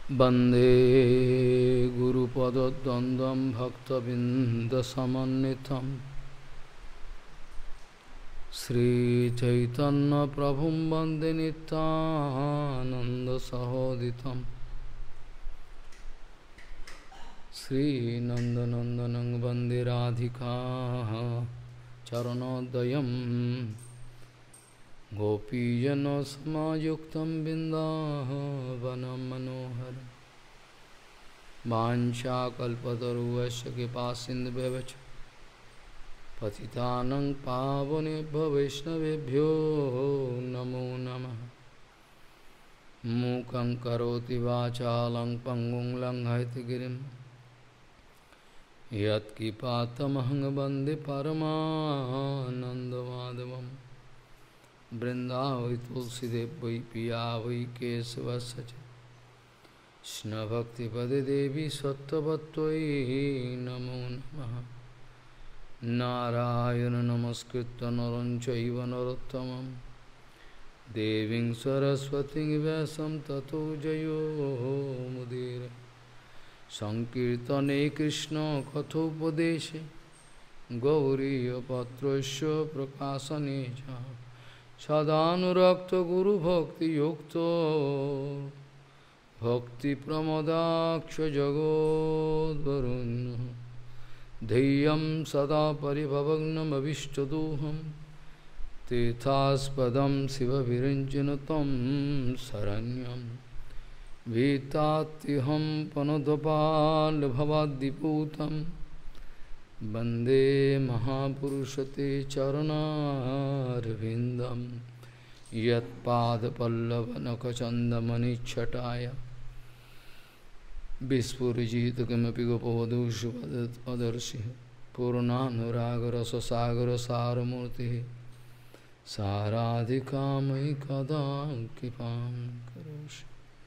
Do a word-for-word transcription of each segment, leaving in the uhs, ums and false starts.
वंदे गुरुपदद्वन्द्वं भक्तबिन्दसमन्वितं श्रीचैतन्यप्रभुं वन्दे नित्यानन्दसहोदितं श्रीनन्दनन्दनं वन्दे राधिका चरणोदयं गोपीजनसमायुक्तं बिन्दावनं मनोहरं वाञ्छाकल्पतरुश्च कृपासिन्धुभ्यश्च पतितानं पावनेभ्यो वैष्णवेभ्यो नमो नमः। मूकं करोति वाचालं पङ्गुं लङ्घयितगिरिं यत्किपातमहं वन्दे परमानन्दमाधवम्। वृंदावै तुलसीदेव वै पिया वै केशवस्य च कृष्णभक्तिपदे देवी सत्त्ववत्त्वयि नमो नमः। नारायण नमस्कृत्य नरं चैव नरोत्तमं देवीं सरस्वतीं व्यासं ततो जयो मुदीरये। संकीर्तने कृष्ण कथोपदेशे गौरीयपत्रस्य प्रकाशने च सदानुरक्त गुरु भक्ति युक्तो भक्ति प्रमोदाक्ष जगोद्वरुण्य धैर्यं सदा परिभवग्नमभीष्टदोहं तीर्थास्पदं शिवविरञ्जन तं शरण्यं भीतात्यहं पनुतपाल्भवाद्दिपूतं वन्दे महापुरुषते चरणारविन्दं यत्पादपल्लवनखचन्दमनिच्छटाय विस्फुरिजित किमपि गोपवधूषुपदर्शिः पूर्णानुरागरससागरसारमूर्तिः साराधिकामयि कदा कृपां करोषि।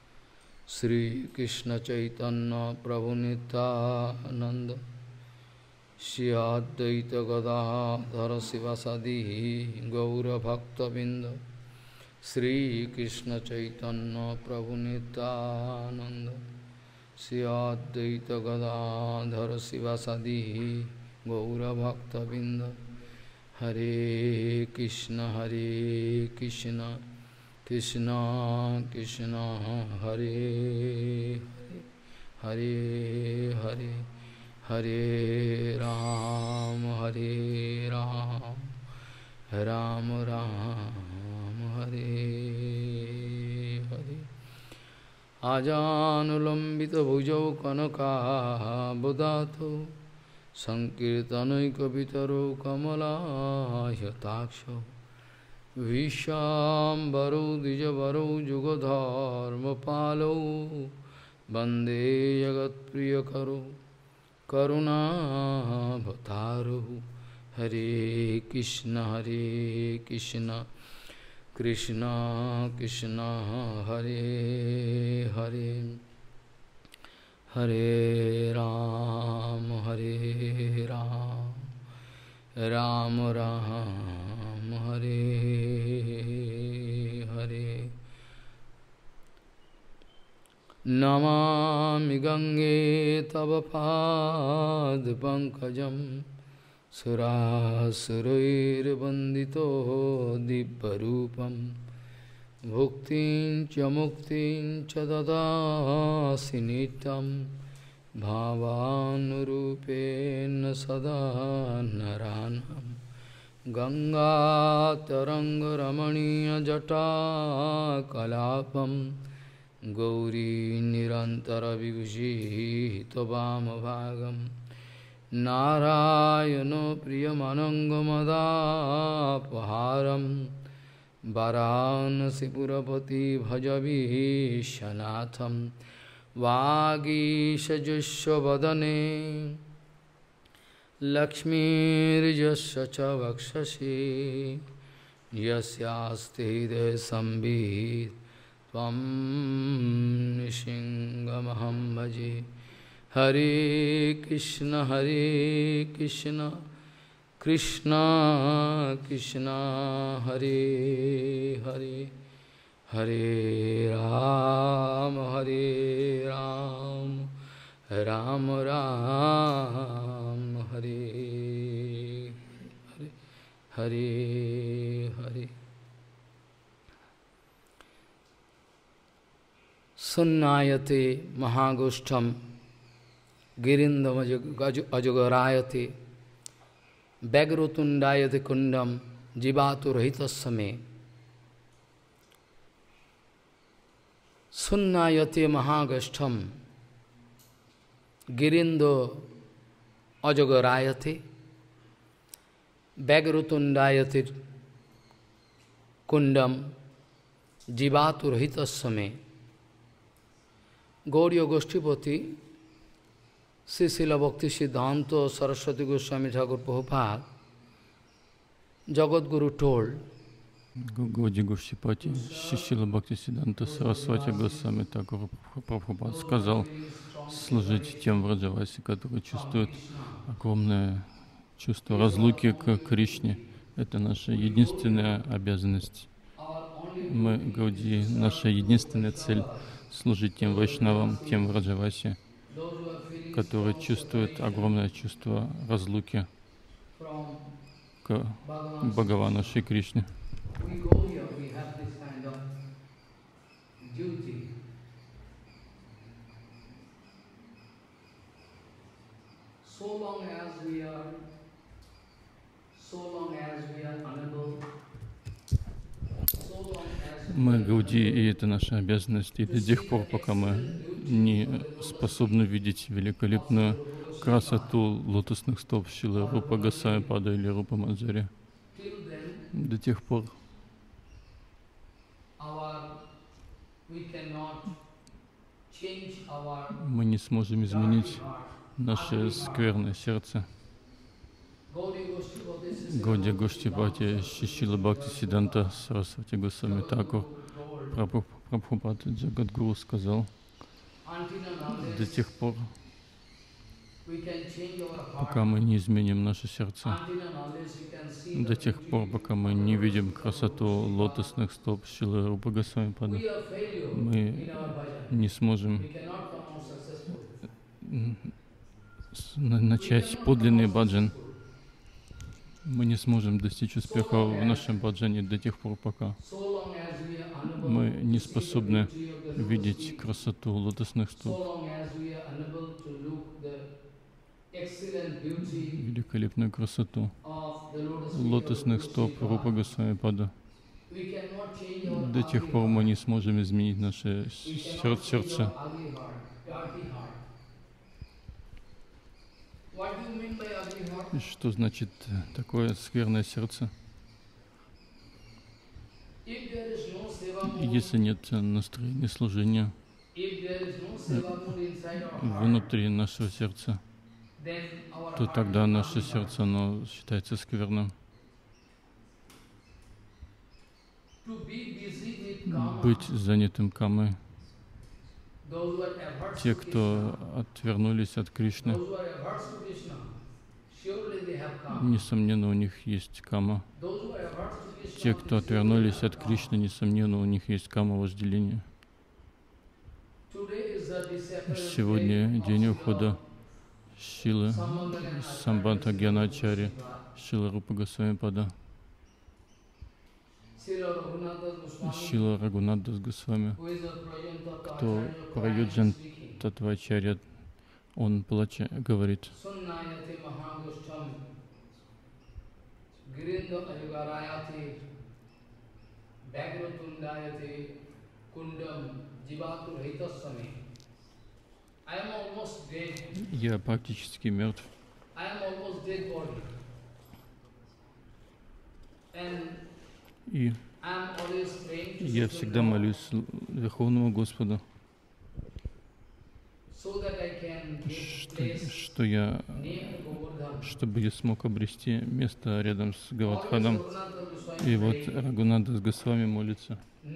श्रीकृष्णचैतन्य प्रभुनित्यानन्द श्री अद्वैत गदाधर शिवासादि गौरभक्तबिंद श्रीकृष्ण चैतन्य प्रभु नित्यानंद श्री अद्वैत गदाधर शिवासादि गौरभक्तबिंद। हरे कृष्ण हरे कृष्ण कृष्ण कृष्ण हरे हरे हरे हरे हरे राम हरे राम राम राम हरे हरे। आजानुलंबित भुजौ कनकाबुदातो संकीर्तनैकवितरो कमलायताक्षो विश्वाम्बरो द्विजवरो जुगधर्मपालो वन्दे जगत्प्रियकरो करुणावतारो। हरे कृष्ण हरे कृष्ण कृष्ण कृष्ण हरे हरे हरे राम हरे राम राम राम हरे हरे। नमामि गंगे तव पादपङ्कजं सुरासुरैर्वन्दितो दिव्यरूपं भुक्तिं च मुक्तिं च ददासि नित्यं भावानुरूपेण सदा नरानं। गङ्गातरङ्गरमणीयजटाकलापं गौरी निरन्तरविभूषितवामभागं नारायणो प्रियमनङ्गमदापहारं वाराणसीपुरपति भजवीशनाथं। वागीशजुष्वदने लक्ष्मीर्यस्य च वक्षसि यस्यास्ति हृदयसंवित् त्वं नृसिंहमहं भजे। हरे कृष्ण हरे कृष्ण कृष्ण कृष्ण हरे Hare Hare Ram, Hare Ram, Ram Ram, Hare Hare, Hare Hare. Sunnayate Mahagoshtam Girindam Ajugarayate Bagrotundayate Kundam Jivaturhitasame. Sunnayate Mahagashtam Girindo Ajagarayate Bagrotundayate Kundam Jivaturhitasame. Gauriya Goshtipati, Sri Srila Bhakti Siddhanta Saraswati Goswami Thakur Prabhupada, Jagadguru told, Гаудия Гошчипати, Шрила Бхакти Сиддханта Сарасвати Госвами Тхакур Прабхупад сказал служить тем Враджаваси, которые чувствуют огромное чувство разлуки к Кришне. Это наша единственная обязанность. Мы, Гаудии, наша единственная цель — служить тем вайшнавам, тем Враджаваси, которые чувствуют огромное чувство разлуки к Бхагавану Шри Кришне. Мы Гаудии, и это наша обязанность, и до тех пор, пока мы не способны видеть великолепную красоту лотосных стоп Шрилы Рупа Госвами Пада или Рупа Манджари, до тех пор мы не сможем изменить наше скверное сердце. Гаудия Гошчипати, Шрила Бхакти Сиддханта Сарасвати Госвами Тхакур Прабхупад Джагадгуру сказал: до тех пор, пока мы не изменим наше сердце, до тех пор, пока мы не видим красоту лотосных стоп Шрилы Рупы Госвами Пада, мы не сможем начать подлинный баджан. Мы не сможем достичь успеха в нашем баджане до тех пор, пока мы не способны видеть красоту лотосных стоп, великолепную красоту лотосных стоп Рупы Госвами Пада. До тех пор мы не сможем изменить наше сердце. Что значит такое скверное сердце? Если нет настроения служения внутри нашего сердца, то тогда наше сердце, оно считается скверным. Быть занятым камой. Те, кто отвернулись от Кришны, несомненно, у них есть кама. Те, кто отвернулись от Кришны, несомненно, у них есть кама вожделения. Сегодня день ухода Шрилы Самбанта Гьяначарьи, Шрилы Рупы Госвами Пада. Шрила Рагунат Дас Госвами, кто Праюджан Татвачарья, он плача говорит: я практически мертв. И я всегда молюсь Верховному Господу, что, что я, чтобы я смог обрести место рядом с Гавардханом. И вот Рагунат Дас Госвами молится: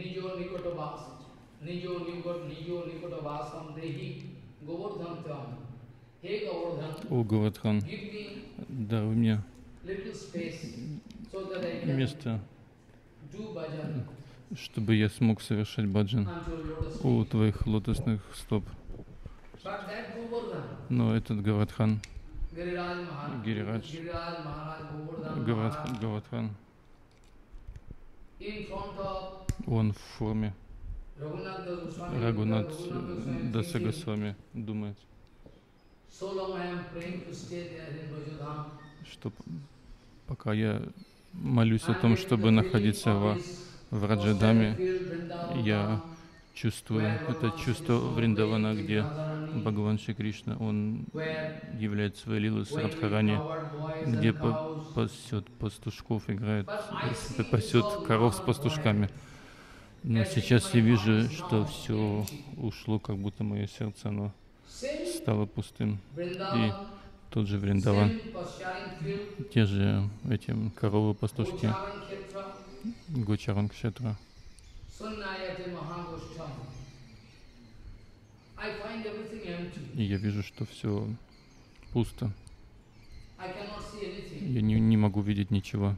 о Гавардхан, даруй мне место чтобы я смог совершать баджан у твоих лотосных стоп. Но этот Гавардхан, Гирирадж, Гавардхан, Гавардхан, он в форме Рагунат Даса Госвами думает, что пока я молюсь о том, чтобы находиться в, в Раджадаме, я чувствую это чувство Вриндавана, где Бхагаван Шри Кришна, он являет свои лилы с Радхарани, где пасет пастушков, играет, пасет коров с пастушками. Но сейчас я вижу, что все ушло, как будто мое сердце, оно стало пустым. И тот же Вриндаван, те же эти коровы пастушки, Гочаран Кшетра. И я вижу, что все пусто. Я не, не могу видеть ничего.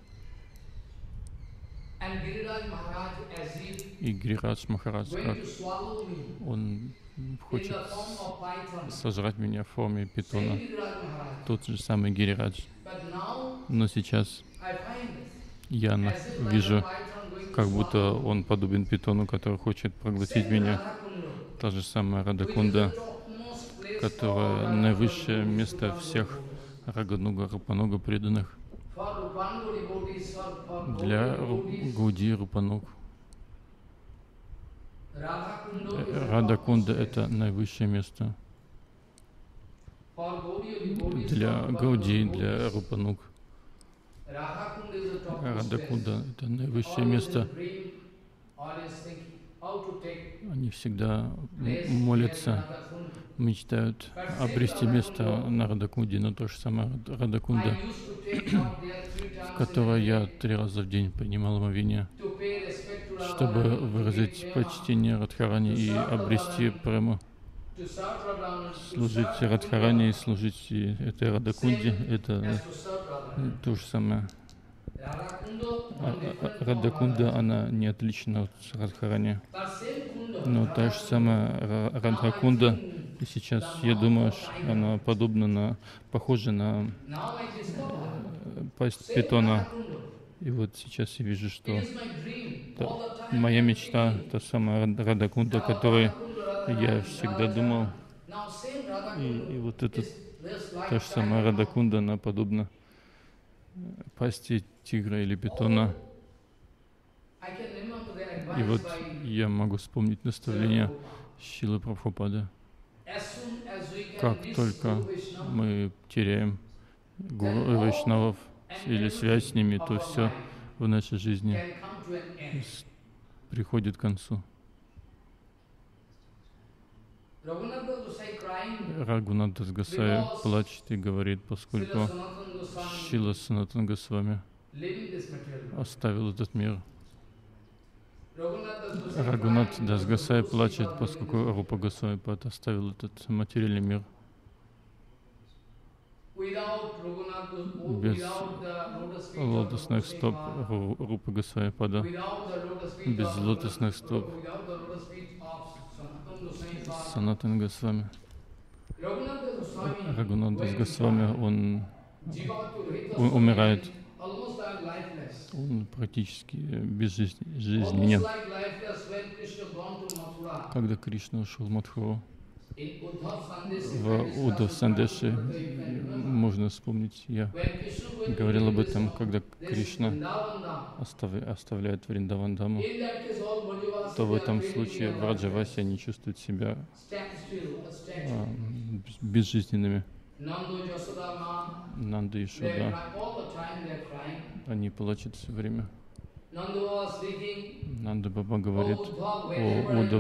И Гирирадж Махарадж, как он хочет сожрать меня в форме питона. Тот же самый Гирирадж. Но сейчас я вижу, как будто он подобен питону, который хочет проглотить меня. Та же самая Радакунда, которая наивысшее место всех Рагануга, Рупануга преданных. Для Гауди Рупануг Радакунда — это наивысшее место. Для Гауди, для Рупануг Радакунда — это наивысшее место. Они всегда молятся, мечтают обрести место на Радакунде, но то же самое Радакунда, в которой я три раза в день принимал омовение, чтобы выразить почтение Радхарани и обрести прему. Служить Радхарани и служить этой Радакунде — это то же самое. Радакунда, она не отлична от Радхарани. Но та же самая Радхакунда, и сейчас я думаю, что она подобна на, похожа на пасть питона. И вот сейчас я вижу, что та, моя мечта, та самая Радакунда, о которой я всегда думал, и, и вот эта та же самая Радакунда, она подобна пасти тигра или питона. И вот я могу вспомнить наставление Шрилы Прабхупады. Как только мы теряем гуру и вайшнавов или связь с ними, то все в нашей жизни приходит к концу. Рагунат Дас Госвами плачет и говорит, поскольку Шрила Санатана Госвами оставил этот мир. Рагунат Дас Госвами плачет, поскольку Рупа Госвами Пад оставил этот материальный мир. Без лотосных стоп Рупы Госвами Пада, без лотосных стоп Санатана Госвами. Рагунат Дас Госвами, он, он умирает. Он практически безжизненен. Когда Кришна ушел в Мадхуру, в Удав Сандеше, можно вспомнить, я говорил об этом, когда Кришна оставляет Вриндавандаму, то в этом случае в Раджавасе они чувствуют себя а, безжизненными. Нанда и Йошода, они плачут все время. Нанда Баба говорит: о Удав,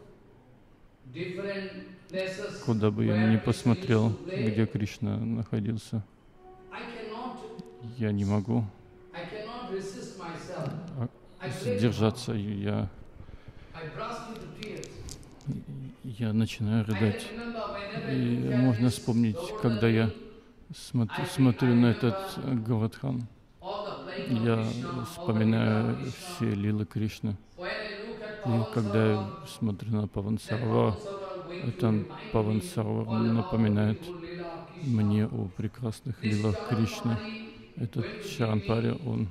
куда бы я ни посмотрел, где Кришна находился, я не могу сдержаться, я, я начинаю рыдать. И можно вспомнить, когда я смотрю, смотрю на этот Гавардхан, я вспоминаю все лилы Кришны. И когда я смотрю на Паван Саровар, это Паван Саровар напоминает мне о прекрасных лилах Кришны. Этот Шаранпари, он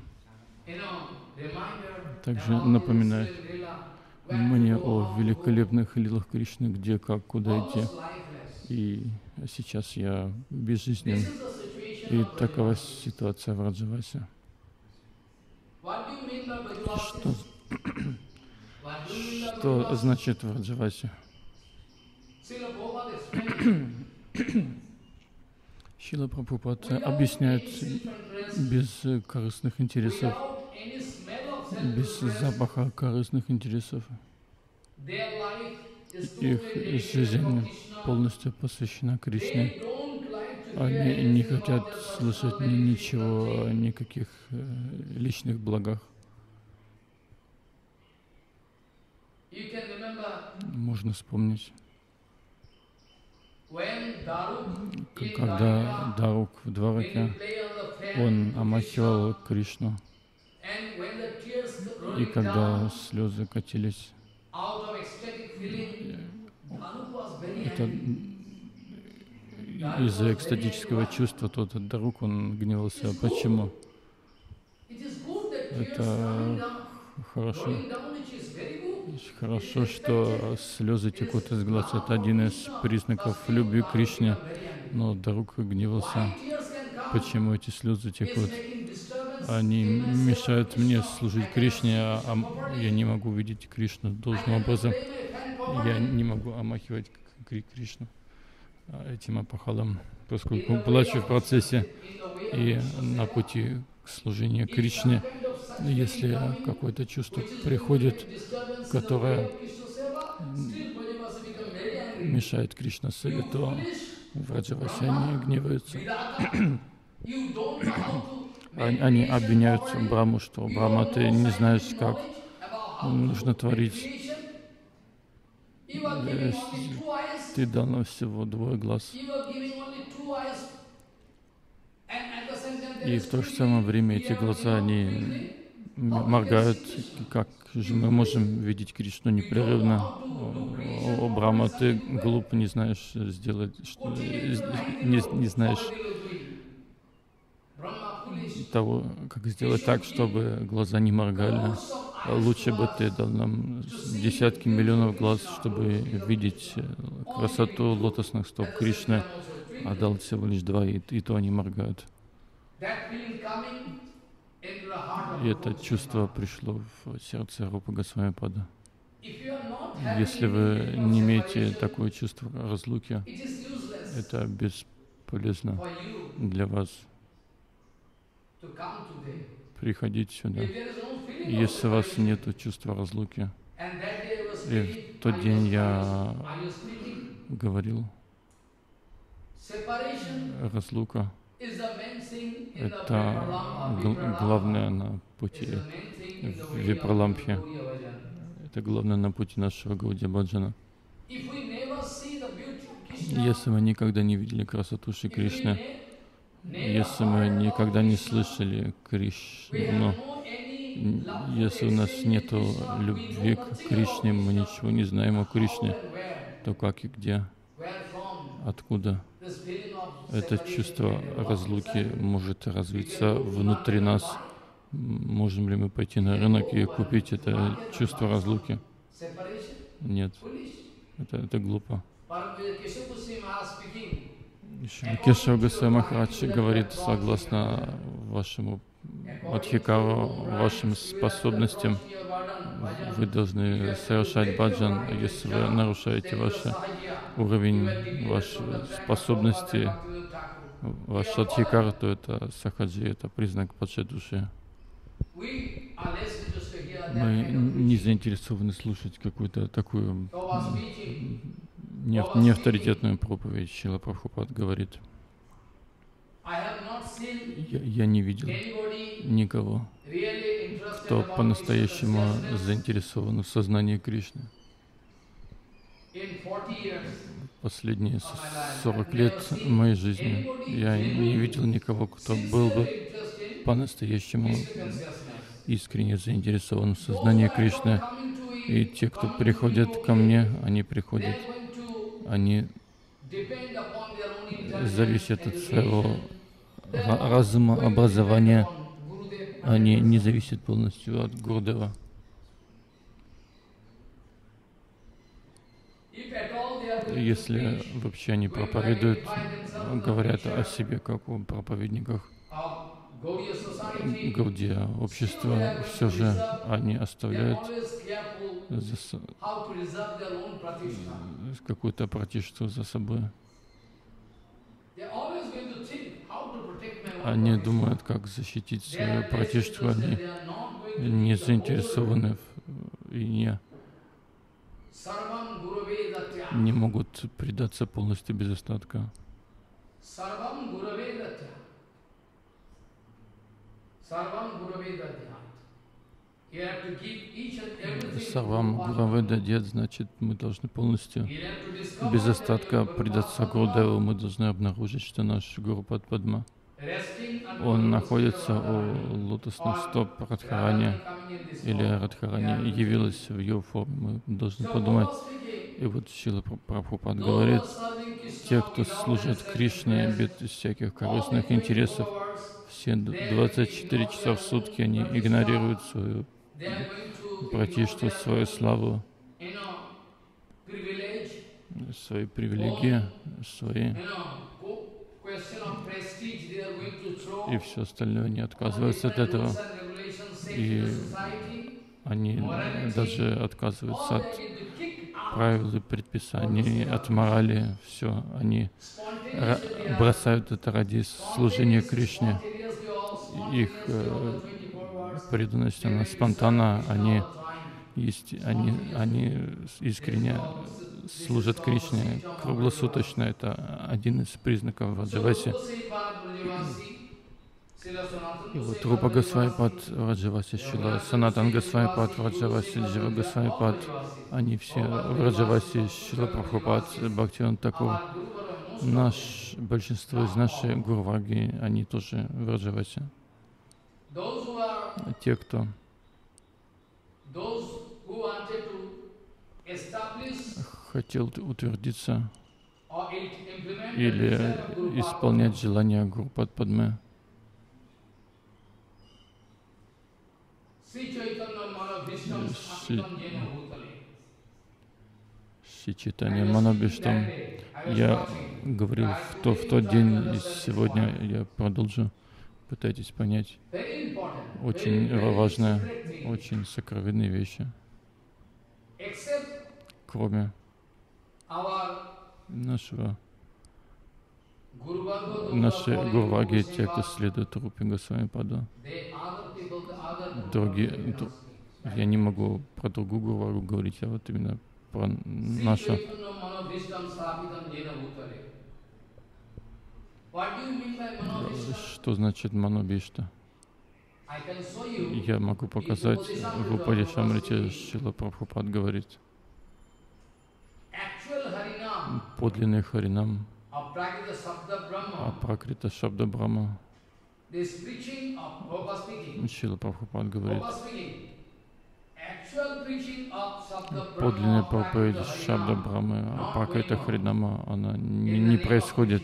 также напоминает мне о великолепных лилах Кришны, где, как, куда идти. И сейчас я безжизнен. И такова ситуация в Враджавасе. Что, что значит в Враджавасе? Шрила Прабхупад объясняет без корыстных интересов, без запаха корыстных интересов. Их жизнь полностью посвящена Кришне. Они не хотят слышать ни, ничего о никаких личных благах. Можно вспомнить, когда Дарук в Двараке, он омахивал Кришну, и когда слезы катились, это из-за экстатического чувства тот Дарук, он гневался. Почему? Это хорошо. Хорошо, что слезы текут из глаз. Это один из признаков любви к Кришне. Но Дарук гневался. Почему эти слезы текут? Они мешают мне служить Кришне, а я не могу видеть Кришну должным образом. Я не могу омахивать Кришну этим апахалом, поскольку плачу в процессе и на пути к служению Кришне. Если какое-то чувство приходит, которое мешает Кришна Севе, то в Враджавасе они гневаются. Они обвиняют Брахму, что Брахма, ты не знаешь, как нужно творить. Ты дал нам всего двое глаз. И в то же самое время эти глаза, они моргают. Как же мы можем видеть Кришну непрерывно? О, Брахма, ты глупо, не знаешь сделать, что, не, не знаешь того, как сделать так, чтобы глаза не моргали. Лучше бы ты дал нам десятки миллионов глаз, чтобы видеть красоту лотосных стоп Кришны, а дал всего лишь два, и, и то они моргают. И это чувство пришло в сердце Рупы Госвами-пада. Если вы не имеете такое чувство разлуки, это бесполезно для вас приходить сюда. Если у вас нет чувства разлуки, и в тот день я говорил, разлука — это главное на пути в Випраламбхе. Это главное на пути нашего Гаудия Баджана. Если мы никогда не видели красоту Шри Кришны, если мы никогда не слышали Кришну, если у нас нет любви к Кришне, мы ничего не знаем о Кришне, то как и где, откуда это чувство разлуки может развиться внутри нас? Можем ли мы пойти на рынок и купить это чувство разлуки? Нет, это, это глупо. Кешава Госвами Махарадж говорит, согласно вашему Адхикару, вашим способностям, вы должны совершать баджан. Если вы нарушаете ваш уровень, ваши способности, ваш адхикар, то это сахаджи, это признак падшей души. Мы не заинтересованы слушать какую-то такую неавторитетную проповедь. Шрила Прабхупад говорит, я, я не видел никого, кто по-настоящему заинтересован в сознании Кришны. Последние сорок лет моей жизни я не видел никого, кто был бы по-настоящему искренне заинтересован в сознании Кришны. И те, кто приходят ко мне, они приходят, они зависят от своего разума, образования, они не зависят полностью от Гурудева. Если вообще они проповедуют, говорят о себе как о проповедниках Гаудия общества, все же они оставляют за какую-то пратиштху за собой. Они думают, как защитить свою пратиштху, они не заинтересованы в, и не, не могут предаться полностью без остатка. Сарвам Гураве Дадьят, значит, мы должны полностью, без остатка предаться Гурудеву. Мы должны обнаружить, что наш Гурупад Падма, он находится у лотосных стоп Радхарани, или Радхарани явилась в ее форме. Мы должны подумать. И вот Шрила Прабхупад говорит, те, кто служат Кришне без всяких корыстных интересов, все двадцать четыре часа в сутки они игнорируют свою пратиштху, свою славу, свои привилегии, свои, и все остальное, они отказываются от этого, и они даже отказываются от правил и предписаний, от морали, все, они бросают это ради служения Кришне. Их э, преданность, она спонтанна, они, есть, они, они искренне служат Кришне круглосуточно. Это один из признаков Враджаваси. И вот Рупа Госвами Пад Враджаваси, Шрила Санатан Госвами Пад Враджаваси, Джива Госвами Пад, они все Враджаваси, Шрила Прабхупад, Бхактивинода Такур. Наш, большинство из нашей Гурваги, они тоже Враджаваси. Те, кто хотел утвердиться или исполнять желания Гурупад Падмы, Шри Чайтанья Манабхиштам. Я говорил в, то, в тот день, и сегодня я продолжу. Пытайтесь понять. Очень важные, очень сокровенные вещи. Кроме нашего, нашей Гурваги, те, кто следует Рупе Госвами Паду. Другие, я не могу про другую Гурвагу говорить, а вот именно про нашу. Что значит Манобишта? Я могу показать, в Упадешамрите Шрила Прабхупад говорит, подлинный Харинам, Апракрита Шабда Брахма. Шрила Прабхупад говорит, подлинная проповедь Шабда Брахмы, Апракрита Харинама, она не, не происходит.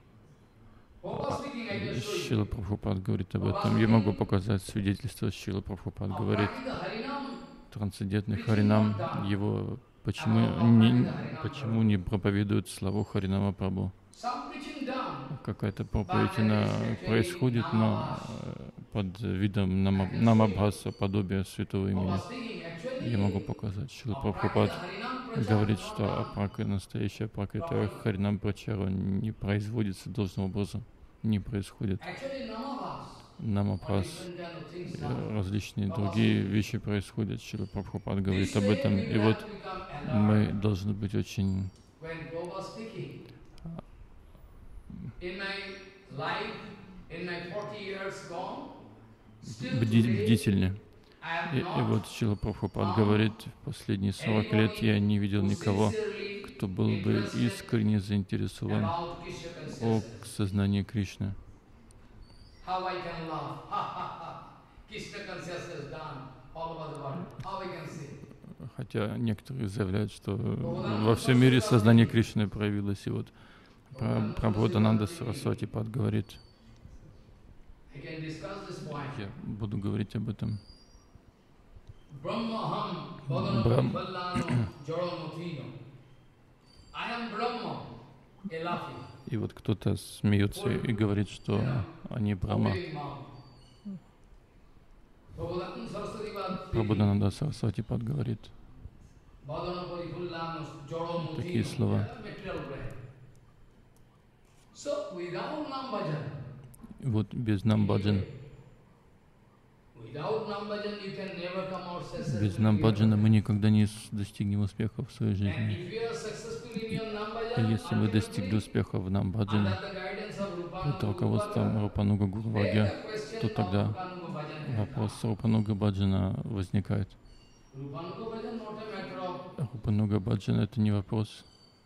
Шрила Прабхупад говорит об этом. Я могу показать свидетельство. Шрила Прабхупад говорит, трансцендентный Харинам, его почему не, почему не проповедуют славу Харинама Прабху? Какая-то проповедь она происходит, но под видом намабхаса, подобия святого имени. Я могу показать. Шрила Прабхупад говорит, что апрака, настоящая апракрита Харинам Прачара не производится должным образом, не происходит. Намапрас, различные другие вещи происходят. Шрила Прабхупад говорит об этом. И вот мы должны быть очень бдительны. И, и вот Шрила Прабхупад говорит, в последние сорок лет я не видел никого, кто был бы искренне заинтересован о сознании Кришны. Хотя некоторые заявляют, что во всем мире сознание Кришны проявилось. И вот Прабхупада Сарасвати Пад говорит, я буду говорить об этом. Брам... И вот кто-то смеется и говорит, что они Брахма. Прабхупада Сарасвати Пад говорит такие слова. Вот без намбаджан, без намбаджана мы никогда не достигнем успеха в своей жизни. И если мы достигли успеха в намбаджане под руководством Рупануга Гурваги, то тогда вопрос Рупануга Баджана возникает. Рупануга Баджана — это не вопрос.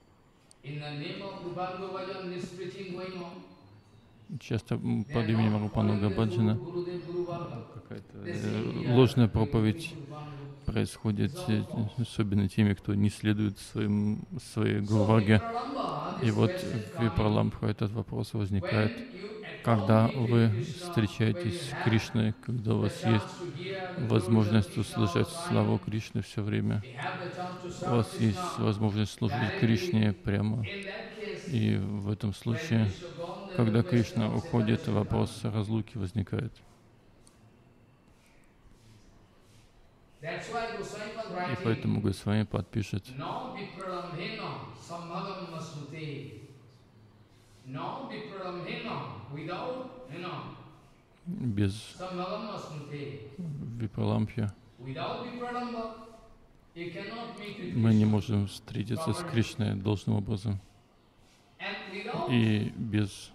Часто под именем Рупануга Баджана какая-то ложная проповедь происходит, особенно теми, кто не следует своим, своей гурваге. И вот в Випраламбха этот вопрос возникает. Когда вы встречаетесь с Кришной, когда у вас есть возможность услышать славу Кришны все время, у вас есть возможность служить Кришне прямо. И в этом случае, когда Кришна уходит, вопрос разлуки возникает. И поэтому Госвами Пад пишет: без Випраламбхи мы не можем встретиться с Кришной должным образом. И без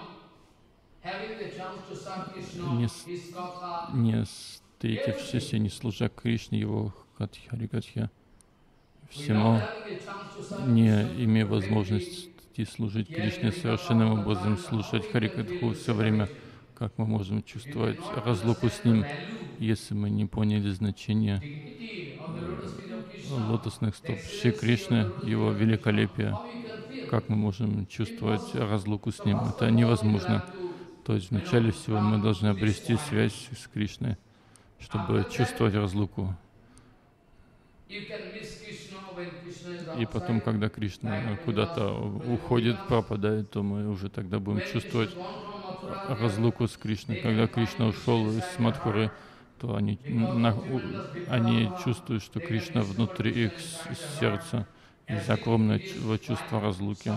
не, не встретившись и не служа Кришне, его Харикатхе, всему, не имея возможности служить Кришне совершенным образом, слушать Харикатху все время, как мы можем чувствовать разлуку с ним, если мы не поняли значение лотосных стоп Шри Кришны, его великолепия, как мы можем чувствовать разлуку с ним? Это невозможно. То есть вначале всего мы должны обрести связь с Кришной, чтобы чувствовать разлуку. И потом, когда Кришна куда-то уходит, пропадает, то мы уже тогда будем чувствовать разлуку с Кришной. Когда Кришна ушел из Мадхуры, то они, на, они чувствуют, что Кришна внутри их сердца из-за огромного чувства разлуки.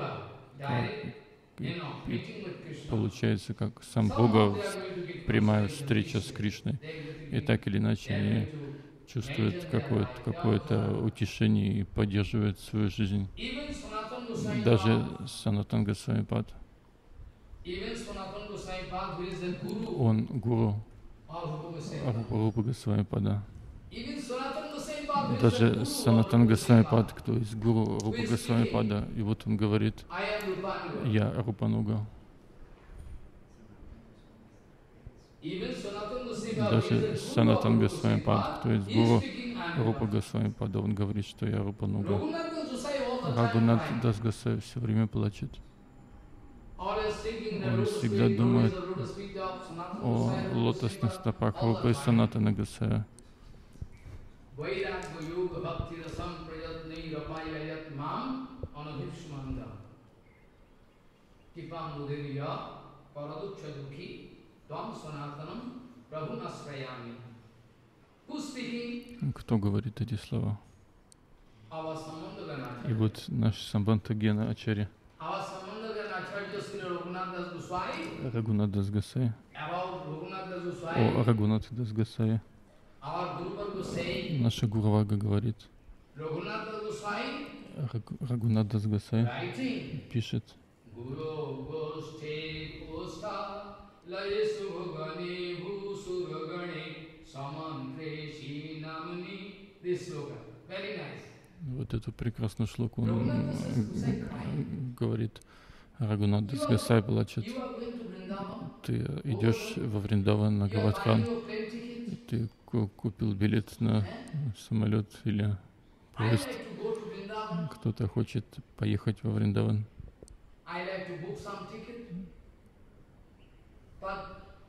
И, и получается, как самбхога, прямая встреча с Кришной. И так или иначе они чувствуют какое-то, какое-то утешение и поддерживают свою жизнь. Даже Санатан Госвами Пад, он гуру Рупы Госвами Пада. Даже Санатан Госвами Пад, кто есть гуру Рупы Госвами Пада, и вот он говорит: я Рупануга. Даже Санатан Госвами Пад, кто есть гуру Рупы Госвами Пада, он говорит, что я Рупануга. Рагунат Дас Госвами все время плачет. Он всегда думает о лотосных стопах Рупы Санатана Госвами. Кто говорит эти слова? И вот наш Самбантагена Ачарья Рагунат Дас Госвами, о Рагунат Дас Госвами, наша Гурвага говорит, Рагунат Дас Госвами пишет: вот эту прекрасную шлоку он говорит. Рагунат Дас Госвами плачет: ты идешь во Вриндаван на Гавардхан, ты ку- купил билет на самолет или I поезд. like to go to Vrindavan. Кто-то хочет поехать во Вриндаван. I like to book some ticket. But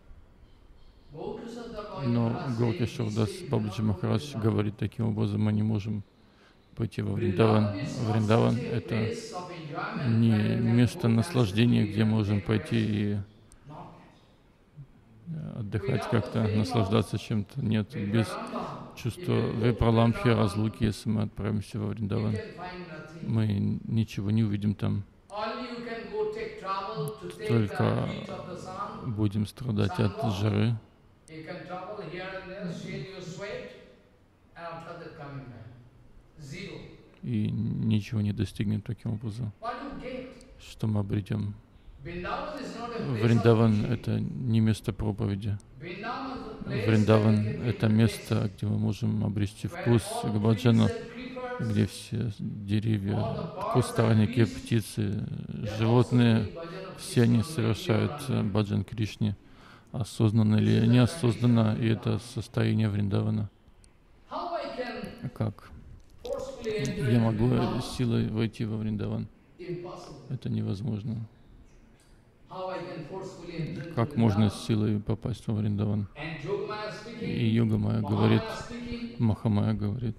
Gaura Santa Но Maharaj Гаурки saying, Шавдас "This way you Бабаджи cannot go to Махарадж Vrindavan." говорит таким образом, мы не можем пойти во Вриндаван. Vrindavan is not Вриндаван — such a это place of enjoyment не where you can место go наслаждения, где and можем take пойти rest. и Not that. отдыхать как-то, наслаждаться чем-то. Нет, без Vrindavan, чувства вепраламхи, разлуки, если мы отправимся во you Вриндаван, can find nothing. мы ничего не увидим там. Only you can go take trouble to take Только the heat of the sun. будем страдать от жары, You can travel here and there, shed your sweat, and after that coming back. Zero. и ничего не достигнем таким образом. What you get? Что мы обретем? Vrindavan is not a place of Вриндаван — preaching. это не место проповеди. Vrindavan is a place Вриндаван where you — can это get место, где мы можем обрести where вкус all к trees баджану, and creepers, где все деревья, all the birds кустарники, and beasts, птицы, they are животные, also doing bhajan of все они Krishna on the совершают Vrindavan. э, баджан Кришне, осознанно или неосознанно, и это состояние Вриндавана. How I can Как forcefully enter я into могу Vrindavan? силой войти во Вриндаван? Impossible. Это невозможно. How I can forcefully enter into Как можно Vrindavan? силой попасть во Вриндаван? And Yogamaya И speaking, Йога Майя говорит, Mahamaya speaking, Махамая говорит,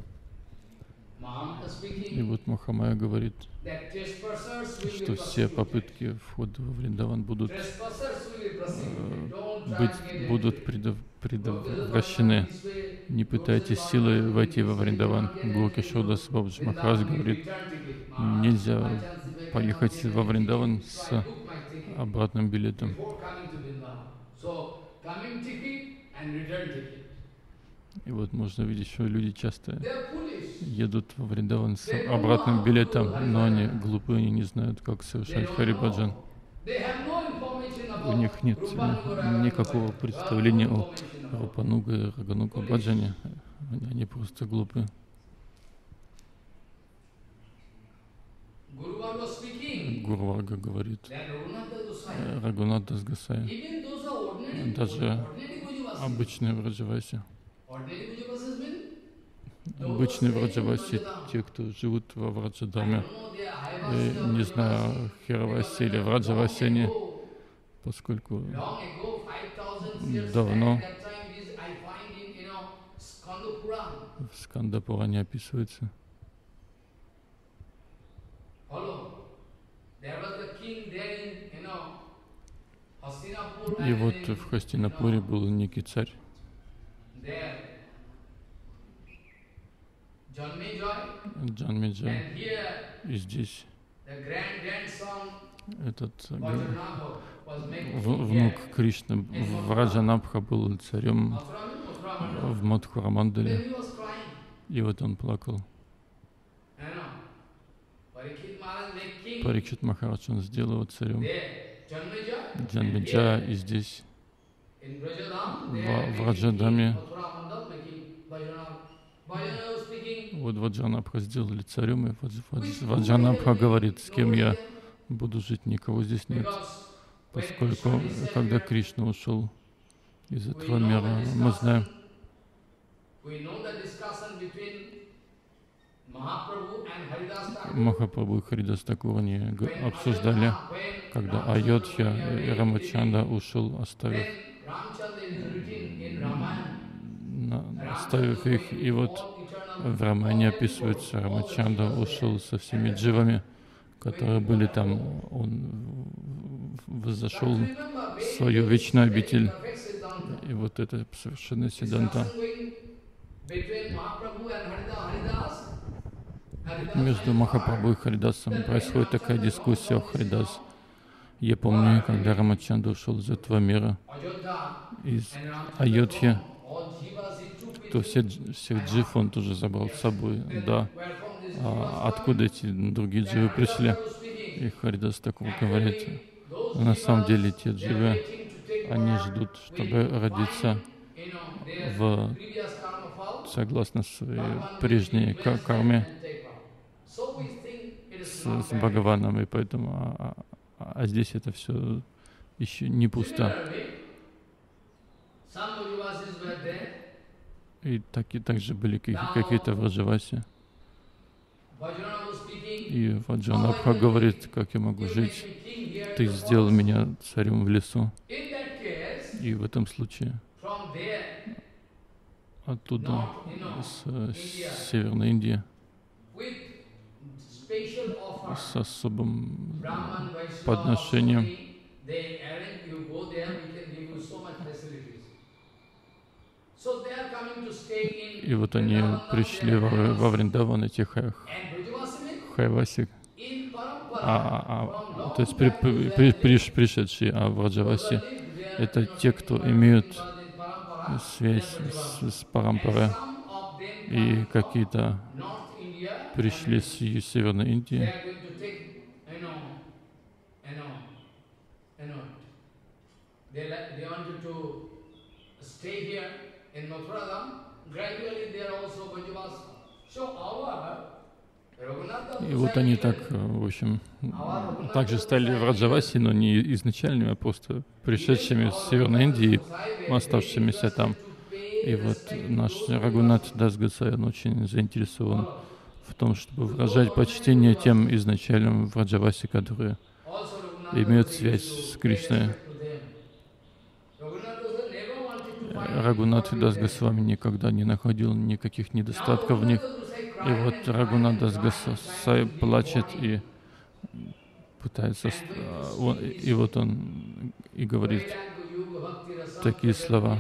Mahamaya и speaking, вот Махамая говорит, that trespassers will что be все persecuted. попытки входа во Вриндаван будут Trespassers will be persecuted. Don't try быть, to get будут entry. предов- Go to the предотвращены. Vrindavan this way, Не go to пытайтесь the силой Vrindavan войти во this way, Вриндаван. don't get Гурки entry. Шодас Бабаджи Vrindavan Махарадж will говорит, return ticket. Maharaj, нельзя by chance if I cannot поехать get во entry, Вриндаван so с I book my ticket обратным билетом. before coming to Vrindavan. So, coming ticket and return ticket. И вот можно видеть, что люди часто They are foolish. едут во Вриндаван с обратным билетом, но они глупые, они не знают, как They совершать don't Харибаджан. know. They have no information У about них нет Rupanugara э, никакого Bhajan. представления No о information about. Рупануга и Рагануга Баджане. Они, они просто глупые. Guru Bhagavad speaking, Гуру Варга говорит, that Raghunatha э, Goswami, Рагунат Гасая, even those are ordinary, даже ordinary Gujavasi. обычные Враджаваси, Ordinary Gujavasi mean обычные Враджаваси, те, кто живут во Враджадаме, и, не знаю, Хираваси или Враджаваси, они, поскольку давно в Скандапуране описывается. И вот в Хастинапуре был некий царь, Джанмеджай, и здесь этот в- внук Кришны, Враджанабха, был царем в Мадхурамандале, и вот он плакал. Парикшит Махарадж, он сделал его царем Джанмеджая, и здесь, в Враджадаме, вот Ваджанабха сделали царем, и Вадж- Ваджанабха говорит, с кем я буду жить, никого здесь нет. Поскольку, когда Кришна ушел из этого мира, мы знаем, Махапрабху и Харидас Такур, они г- обсуждали, когда Айодхья и Рамачанда ушел, оставив, на- оставив их, и вот в Рамане описывается, Рамачанда ушел со всеми дживами, которые были там, он возошел в свою вечную обитель. И вот это совершенно Сиданта. Между Махапрабху и Харидасом происходит такая дискуссия о Харидас. Я помню, когда Рамачанда ушел из этого мира, из Айодхи, то все, дж- всех джив он тоже забрал с собой. Да, а откуда эти другие дживы пришли? И Харидас такого говорит, на самом деле те дживы, они ждут, чтобы родиться в, согласно своей прежней ка- карме с, с Бхагаваном, и поэтому, а, а- а здесь это все еще не пусто. И так и также были какие-то Враджаваси. И Ваджранабха говорит, как я могу жить. Ты сделал меня царем в лесу. И в этом случае оттуда, с, с Северной Индии, с особым подношением, и вот они пришли во, во Вриндаван, эти хайваси, а, а, а, то есть при, при, при, пришедшие, а Враджаваси — это те, кто имеют связь с, с Парампарой, и какие-то пришли с Северной Индии, и вот они так, в общем, также стали Враджаваси, но не изначальными, а просто пришедшими с Северной Индии, оставшимися там. И вот наш Рагунат Дас Госвами, он очень заинтересован в том, чтобы выражать почтение тем изначальным Враджаваси, которые имеют связь с Кришной. Рагунат Дас Госвами никогда не находил никаких недостатков в них. И вот Рагунат Дас Госвами плачет и пытается, он, и вот он и говорит такие слова.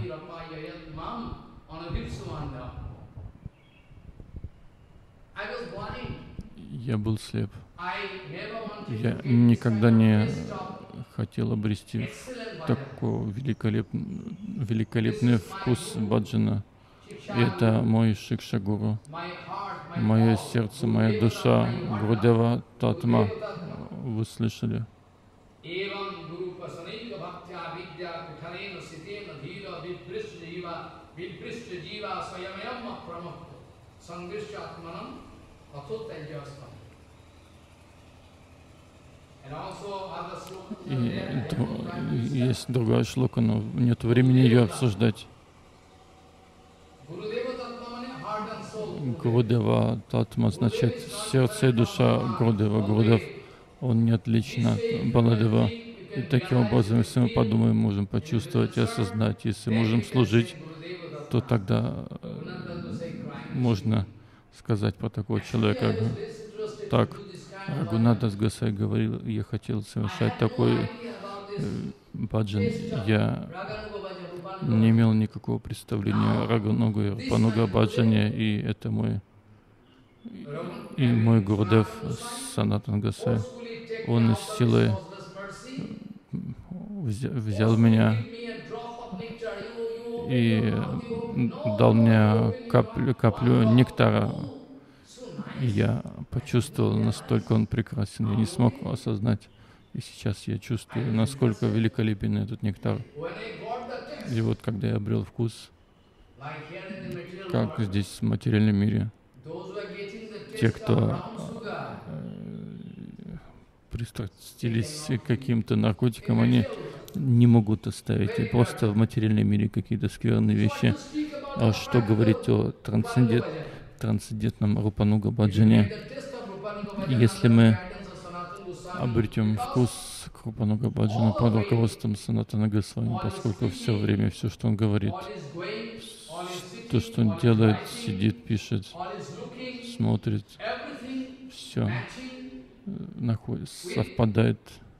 Я был слеп. Я никогда не хотел обрести такой великолепный, великолепный вкус баджана. И это мой Шикша-гуру, мое сердце, моя душа, Гурудева Татма. Вы слышали? И есть другая шлока, но нет времени ее обсуждать. Гурудева Татма значит сердце и душа Гурудева. Гурудев, он не отличен от Баладева. И таким образом, если мы подумаем, можем почувствовать и осознать, если можем служить, то тогда можно сказать про такого человека. Так, Рагунат Дас Госвами говорил, я хотел совершать такой баджан. Я не имел никакого представления о Рагануга и Рупануга баджане, и это мой и мой Гурудев Санатан Госвами. Он из силы взял меня и дал мне каплю, каплю нектара. И я почувствовал, насколько он прекрасен. Я не смог осознать. И сейчас я чувствую, насколько великолепен этот нектар. И вот когда я обрел вкус, как здесь в материальном мире, те, кто пристрастились к каким-то наркотикам, они не могут оставить. И просто в материальном мире какие-то скверные вещи. А что говорить о трансцендент, трансцендентном Рупануга баджане? Если мы обретем вкус к Рупануга баджана под руководством Санатана Госвами, поскольку все время, все, что он говорит, то, что он делает, сидит, пишет, смотрит, все находит, совпадает,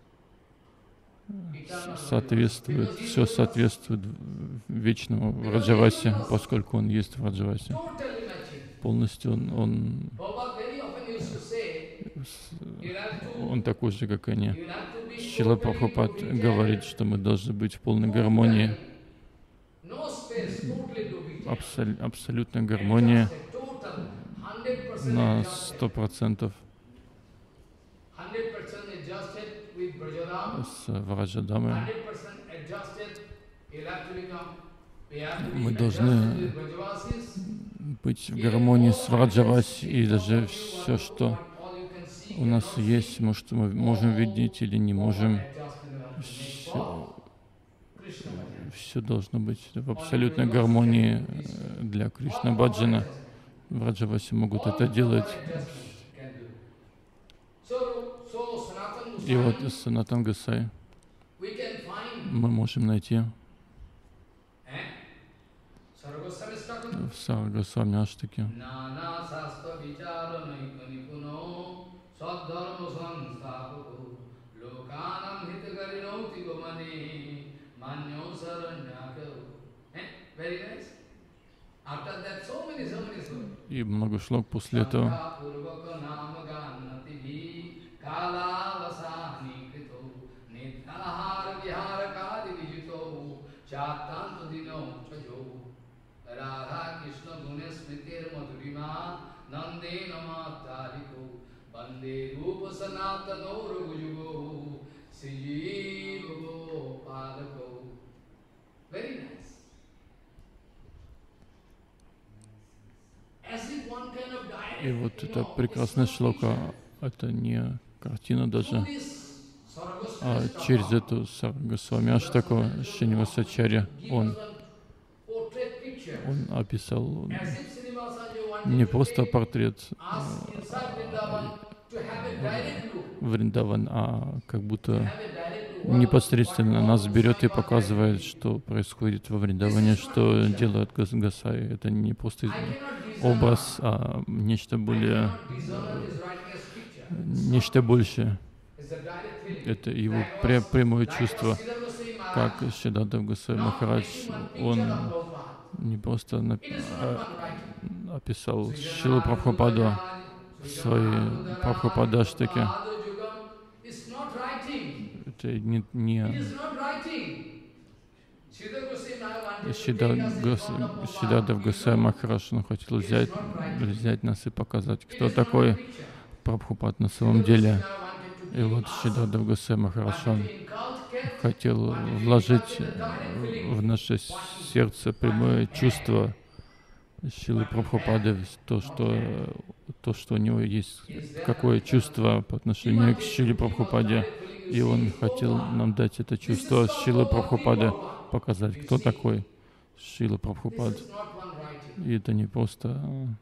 соответствует, все соответствует вечному Враджавасе, поскольку он есть Враджавасе. Полностью он, он, он такой же, как они. Шрила Прабхупад говорит, что мы должны быть в полной гармонии, абсол, абсолютной гармонии на сто процентов с Враджадамой. Мы должны быть в гармонии с Враджаваси, и даже все, что у нас есть, может, мы можем видеть или не можем, все, все должно быть в абсолютной гармонии для Кришна Баджана. Враджаваси могут это делать. И вот Санатан Госай мы можем найти в Саргосвами Аштаке. И много шлок после этого. И вот это прекрасная шлока, это не картина даже, а через эту Саргосвами Аштаку Шринивасачарья он, он описал не просто портрет Вриндаван, а как будто непосредственно нас берет и показывает, что происходит во Вриндаване, что делает Госай. Это не просто образ, а нечто более, нечто большее. Это его прямое чувство, как Шридхар Госвами Махарадж, он не просто описал Шрилу Прабхупаду в своей Прабхупадаштаке. Это не, не Шридхар Госвами Махарадж, он хотел взять, взять нас и показать, кто такой Прабхупад на самом деле. И вот Шридхар Госвами Махарадж, он хотел вложить в наше сердце прямое чувство Шрилы Прабхупады, то, что, то, что у него есть, какое чувство по отношению к Шриле Прабхупаде. И он хотел нам дать это чувство Шрилы Прабхупады, показать, кто такой Шрила Прабхупад. И это не просто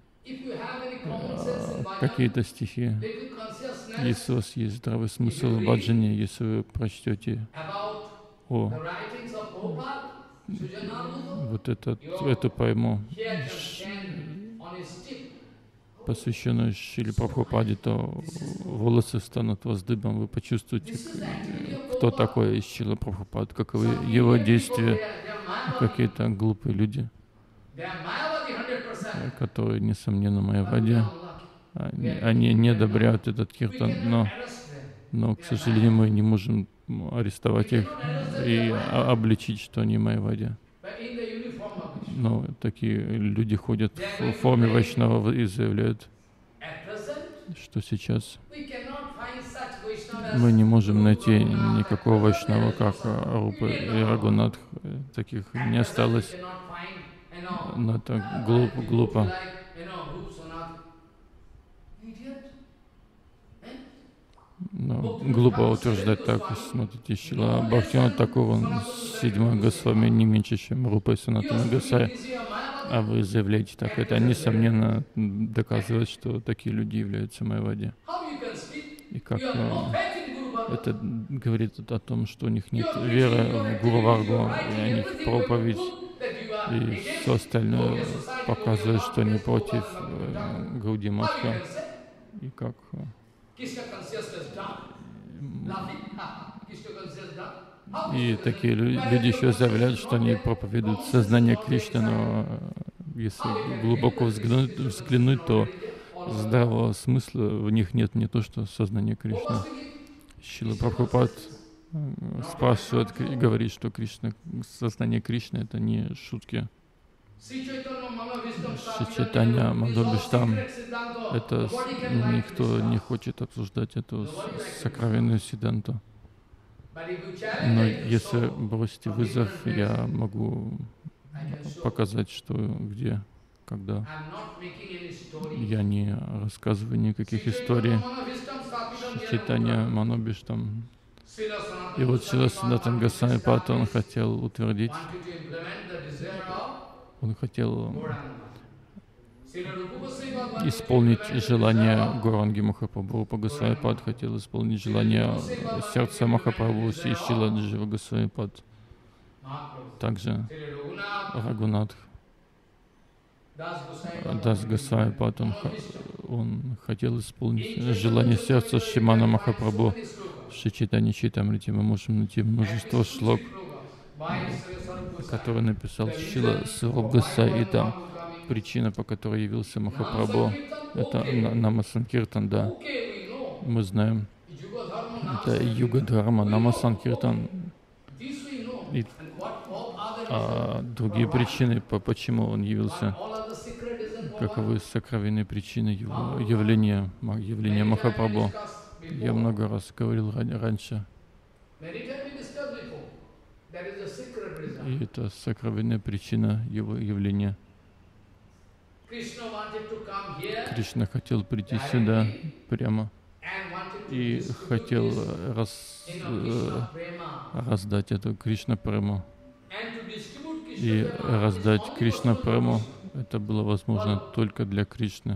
какие-то стихи. Если у вас есть здравый смысл в баджане, если вы прочтете о вот этот, эту поэму, посвященную Шриле Прабхупаде, то волосы станут вас дыбом, вы почувствуете, кто такой Шрила Прабхупад, каковы его действия. Какие-то глупые люди, которые, несомненно, в майяваде, они, они не одобряют этот киртан, но, но, к сожалению, мы не можем арестовать их и обличить, что они в майяваде. Но такие люди ходят в форме вайшнава и заявляют, что сейчас мы не можем найти никакого вайшнава, как Рупа и Рагунатх. Таких не осталось. Но это глупо, глупо. Но глупо утверждать так. Смотрите, Шрила Бхактивинода Тхакур, он седьмой Госвами не меньше, чем Рупа и Санатана Госай. А вы заявляете так. Это, несомненно, доказывает, что такие люди являются майявади. И как это говорит о том, что у них нет веры в Гуру Варгу, и о них проповедь, и все остальное показывает, что они против э, Гауди Матха. И как и такие люди еще заявляют, что они проповедуют сознание Кришны, но если глубоко взглянуть, взглянуть, то здравого смысла в них нет, не то что сознание Кришны. Шрила Прабхупад спрашивает и говорит, что Кришна, сознание Кришны — это не шутки. Шри Чайтанья Мадхабхиштам, это никто не хочет обсуждать эту сокровенную сиддханту. Но если бросите вызов, я могу показать, что, где, когда. Я не рассказываю никаких историй. Шри Чайтанья Манобхиштам И вот Шрила Санатан Госвами Пад, он хотел утвердить, он хотел исполнить желание Гауранги Махапрабху. Рупа Госвами Пад хотел исполнить желание сердца Махапрабху и Шрила Джива Госвами Пад. Также Рагунатх Дас Госвами Пад, он, он хотел исполнить желание сердца Шримана Махапрабху. В Шри Чайтанья Чайтамрите мы можем найти множество шлок, которые написал Шрила Сваруб Госвами, и там причина, по которой явился Махапрабху, это Нама Санкиртан, да. Мы знаем, это Юга Дхарма, Нама Санкиртан. И а другие причины, по почему он явился, каковы сокровенные причины его явления, явления Махапрабху. Я много раз говорил раньше. И это сокровенная причина его явления. Кришна хотел прийти сюда прямо и хотел раз, раздать эту Кришна-прему. И раздать Кришна-прему, это было возможно только для Кришны.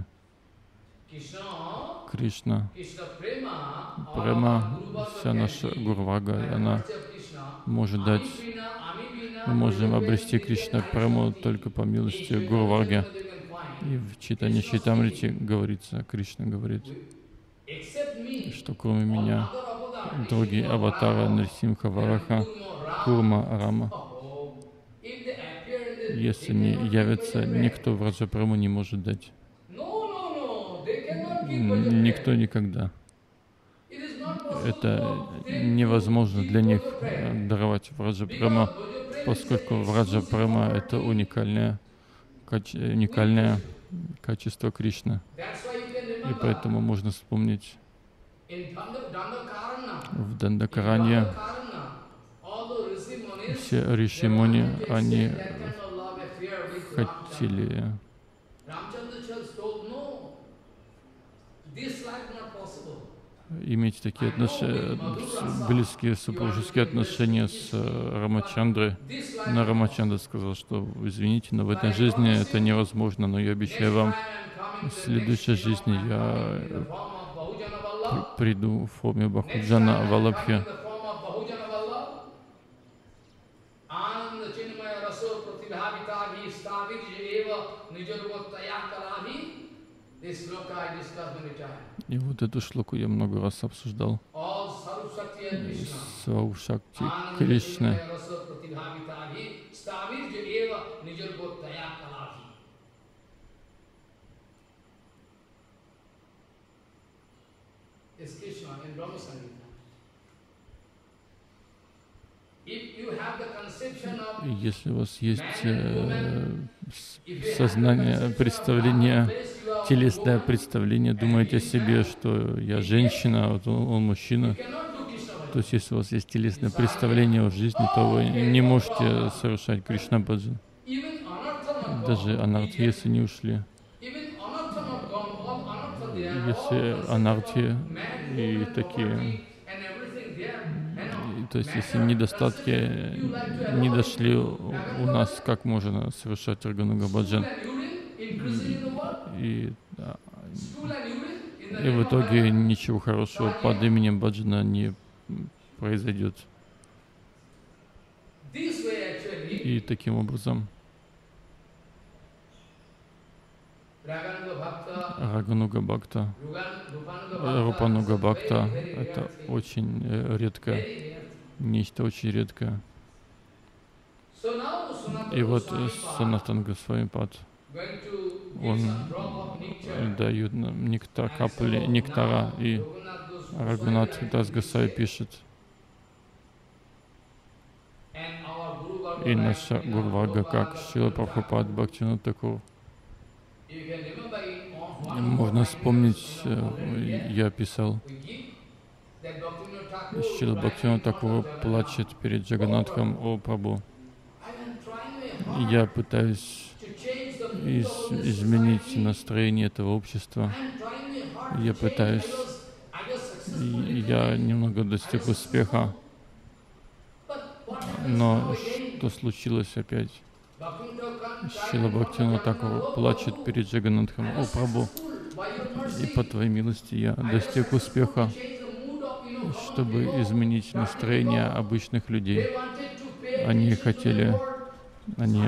Кришна, према, вся наша Гурвага, она может дать, мы можем обрести Кришна-прему только по милости Гурваги. И в Чайтанья Чайтамрите говорится, Кришна говорит, что кроме меня другие аватары Нарсимха, Вараха, Курма, Рама, если не явятся, никто Враджапрему не может дать. Никто никогда. Это невозможно для них даровать Враджапрему, поскольку Враджапрема — это уникальное, уникальное качество Кришны. И поэтому можно вспомнить в Дандакаранье все риши муни, они хотели иметь такие отношения, близкие супружеские отношения с Рамачандрой. Но Рамачандра сказал, что извините, но в этой жизни это невозможно, но я обещаю вам, в следующей жизни я приду в форме Бахуджана Валабхи. И вот эту шлоку я много раз обсуждал. Сварупшакти Кришны. Если у вас есть э, сознание, представление, телесное представление, думаете о себе, что я женщина, а вот он, он мужчина, то есть если у вас есть телесное представление в жизни, то вы не можете совершать Кришна-баджан. Даже анарти, если не ушли. Если анарти и такие... То есть, если недостатки не дошли у нас, как можно совершать Рагануга баджан? И, да, и в итоге ничего хорошего под именем баджана не произойдет. И таким образом Рагануга Бхакта, Рупануга Бхакта — это очень редкое, нечто очень редкое. И вот Санатан Госвами Пад, он дает нам нектар, капли нектара, и Рагунат Дас Госвами пишет, и наша Гурвага, как Шрила Прабхупад Бхактивинода Тхакур. Можно вспомнить, я писал, Шрила Бхактивинода Тхакур плачет перед Джаганнатхом: о Прабху, я пытаюсь из изменить настроение этого общества, я пытаюсь и я немного достиг успеха. Но что случилось опять? Шрила Бхактивинода Тхакур плачет перед Джаганнатхом: «О Прабху, и по Твоей милости я достиг успеха, чтобы изменить настроение обычных людей. Они хотели, они,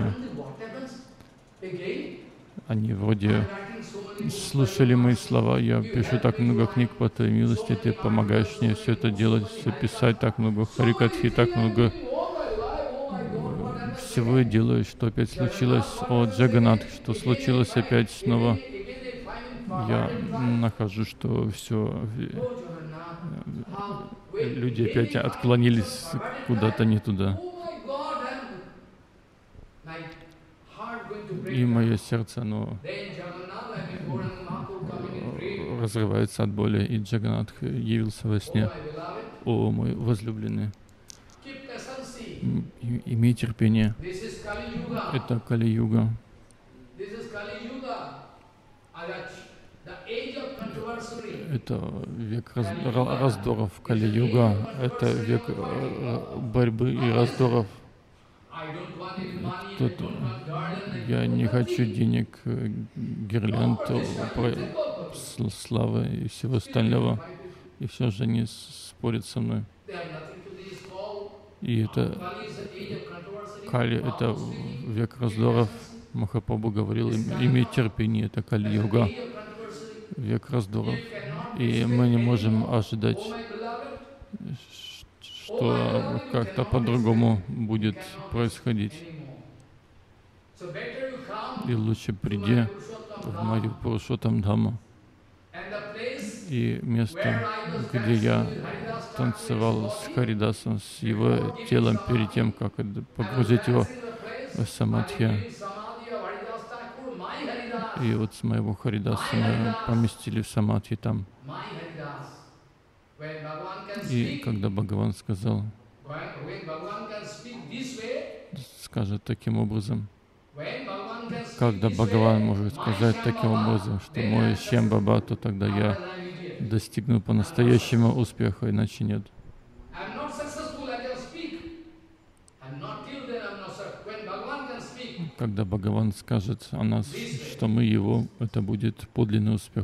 они вроде слушали мои слова, я пишу так много книг по Твоей милости, Ты помогаешь мне все это делать, все писать, так много харикатхи, так много всего я делаю, что опять случилось. О Джаганнат, что случилось опять снова. Я нахожу, что все, люди опять отклонились куда-то не туда. И мое сердце, оно разрывается от боли. И Джаганнат явился во сне: «О, мой возлюбленный, имей терпение. Это Кали-юга. Это век раз, раздоров. Кали-юга — это век борьбы и раздоров. Кто-то, я не хочу денег, гирлянд, славы и всего остального. И все же они спорят со мной. И это Кали, это век раздоров. Махапрабху говорил: имей терпение, это Кали-юга, век раздоров. И мы не можем ожидать, что как-то по-другому будет происходить. И лучше приди в мою Пурушоттам-дхаму. И место, где я танцевал с Харидасом, с его телом, перед тем, как погрузить его в самадхи. И вот с моего Харидаса мы поместили в самадхи там. И когда Бхагаван сказал, скажет таким образом, когда Бхагаван может сказать таким образом, что мой Шьямбаба, то тогда я достигну по-настоящему успеха, иначе нет. Когда Бхагаван скажет о нас, что мы его, это будет подлинный успех.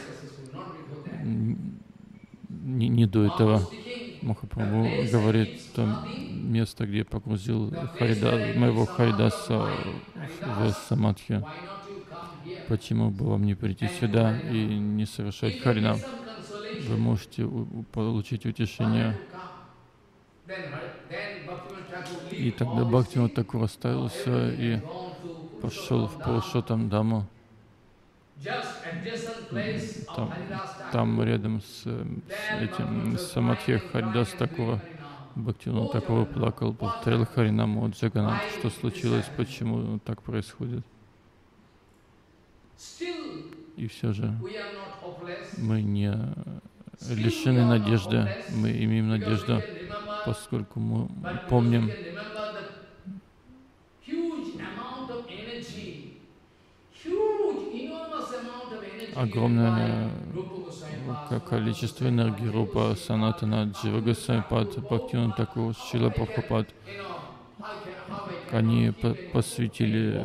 Не, не до этого. Махапрабху говорит, там место, где погрузил Харида, моего Харидаса в самадхи. Почему бы вам не прийти сюда и не совершать харинам? Вы можете получить утешение. И тогда Бхактивинода Тхакур оставился и пошел в Пурушоттам-даму. Там, там рядом с, с этим самадхи Харидаса Тхакура Бхактивинода Тхакур плакал, повторял харинаму от Джаганнат. Что случилось, почему так происходит? И все же мы не лишены надежды, мы имеем надежду, поскольку мы помним огромное количество энергии Рупа Санатана, Джива Госвами Пад, Бхактивинода Тхакур, Шрила Прабхупад. Они посвятили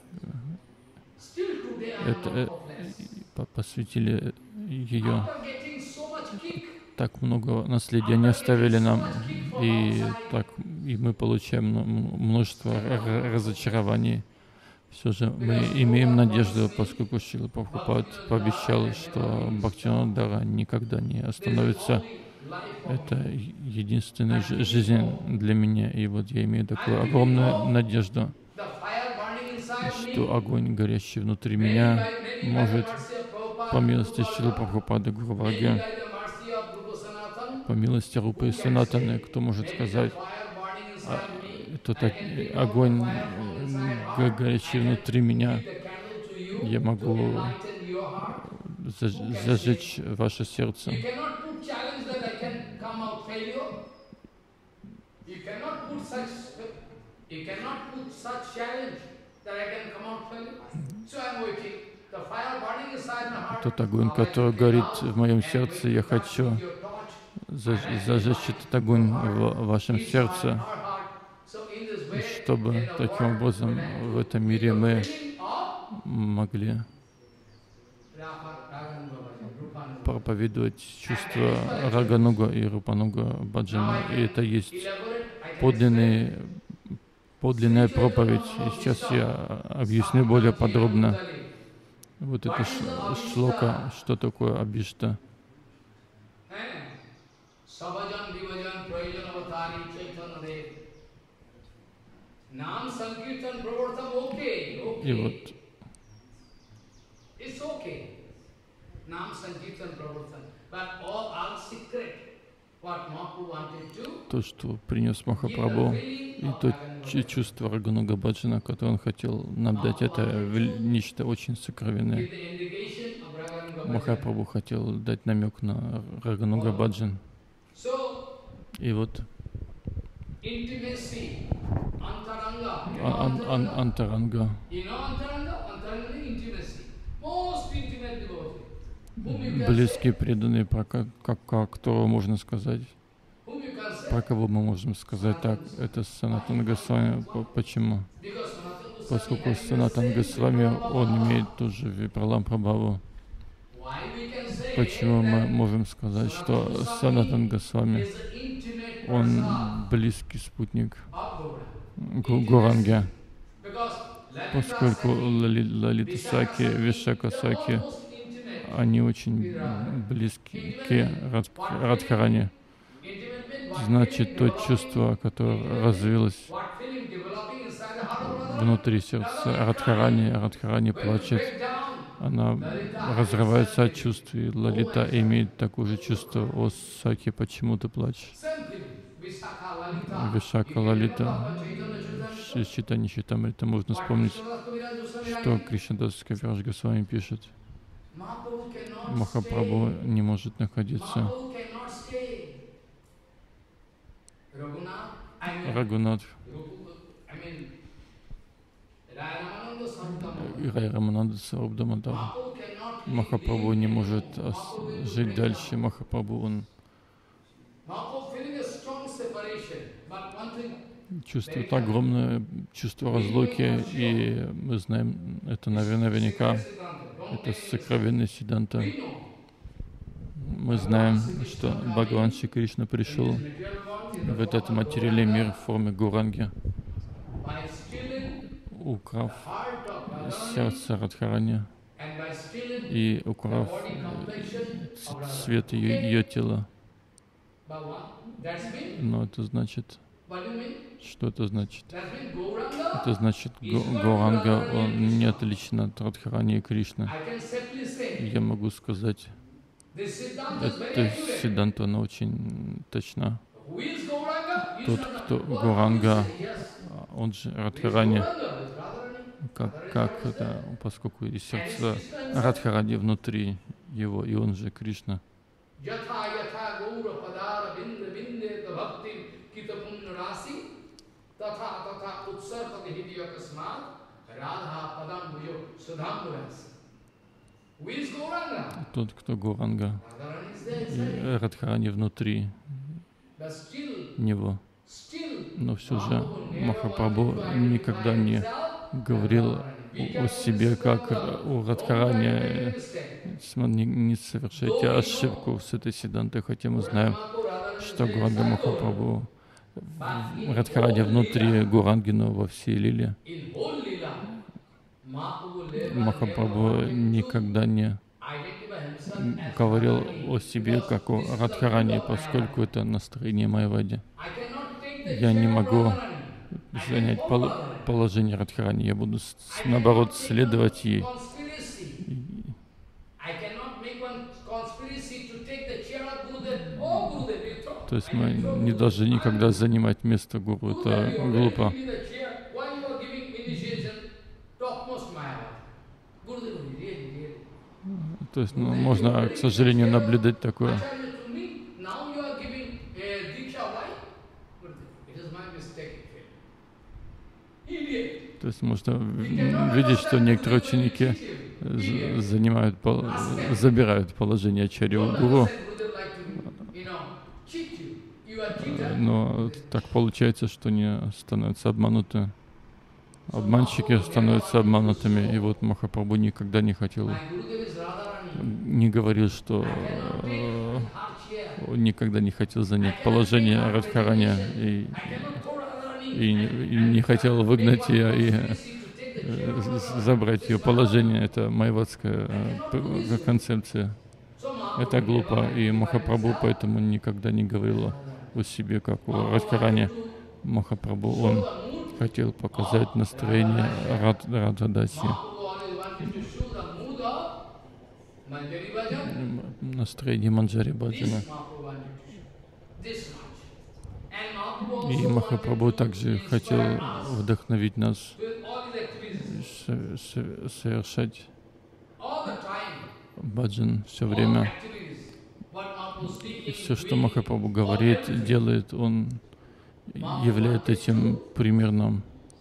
это, посвятили ее. Так много наследия они оставили нам, и так и мы получаем множество разочарований. Все же мы имеем надежду, поскольку Шрила Прабхупад пообещал, что Бхактивинода Дара никогда не остановится. Это единственная жизнь для меня. И вот я имею такую огромную надежду, что огонь, горящий внутри меня, может, по милости Шрилы Прабхупады Гуру-варги, по милости Рупы и Санатаны, кто может сказать, тот огонь, горящий внутри меня, я могу зажечь ваше сердце. Тот огонь, который горит в моем сердце, я хочу зажечь этот огонь в вашем сердце, чтобы таким образом в этом мире мы могли проповедовать чувства Рагануга и Рупануга Баджана. И это есть подлинный, подлинная проповедь. И сейчас я объясню более подробно вот это шлока, что такое абишта. И вот то, что принес Махапрабху, и то чувство Рагануга Баджана, которое он хотел нам дать, это нечто очень сокровенное. Махапрабху хотел дать намек на Рагануга Баджан. И вот ан ан антаранга. Близкие преданные, про как, как, кто можно сказать, про кого мы можем сказать так, это Санатана Госвами. Почему? Поскольку Санатана Госвами, он имеет тоже Випралам Прабхаву. Почему мы можем сказать, что Санатана Госвами, он близкий спутник Гуранги? Поскольку Лалита Саки, Вишака Саки, они очень близки к Радхарани. Значит, то чувство, которое развилось внутри сердца Радхарани, Радхарани плачет, она разрывается от чувств, и Лалита имеет такое же чувство: о, Саки, почему ты плачешь? Вишака, Лалита, Чайтанья Чаритамрите, можно вспомнить, что Кришнадас Кавирадж Госвами пишет. Махапрабху не может находиться. Рагунат и Рай Рамананда Сарабдамадар. Махапрабху не может жить дальше. Махапрабху, он чувствует огромное чувство разлуки, и мы знаем это, наверное, наверняка. Это сокровенная Сиддханта. Мы знаем, что Бхагаван Шри Кришна пришел в этот материальный мир в форме Гуранги, украв сердце Радхарани и украв цвет ее, ее тела. Но это значит, что это значит? Это значит, Гауранга, он не отличен от Радхарани и Кришны. Я могу сказать, эта Сиддханта, она очень точна. Тот, кто Гауранга, он же Радхарани, как, как это, поскольку и сердце Радхарани внутри его, и он же Кришна. Тот, кто Гауранга, и Радхарани внутри него. Но все же Махапрабху никогда не говорил о себе как о Радхарани. Не, не совершайте ошибку с этой Сиддхантой, хотя мы знаем, что Гауранга Махапрабху, Радхарани внутри Гауранги, но во всей лиле. Махапрабху никогда не говорил о себе как о Радхарани, поскольку это настроение Майявади. Я не могу занять пол положение Радхарани, я буду, наоборот, следовать ей. То есть мы не должны никогда занимать место гуру, это глупо. То есть, ну, можно, к сожалению, наблюдать такое. То есть можно видеть, что некоторые ученики занимают, забирают положение ачарьи у гуру. но так получается, что они становятся обмануты. Обманщики становятся обманутыми. И вот Махапрабху никогда не хотел, не говорил, что э, никогда не хотел занять положение Радхарани и, и, и не хотел выгнать ее и э, забрать ее положение. Это майвадская э, концепция. Это глупо. И Махапрабху поэтому никогда не говорил о себе, как о Радхарани. Махапрабху, он хотел показать настроение Рад, Радхадаси. Настроение Манджари Баджана. И Махапрабху также хотел вдохновить нас совершать баджан все время. И все, что Махапрабху говорит, делает, он является этим примером.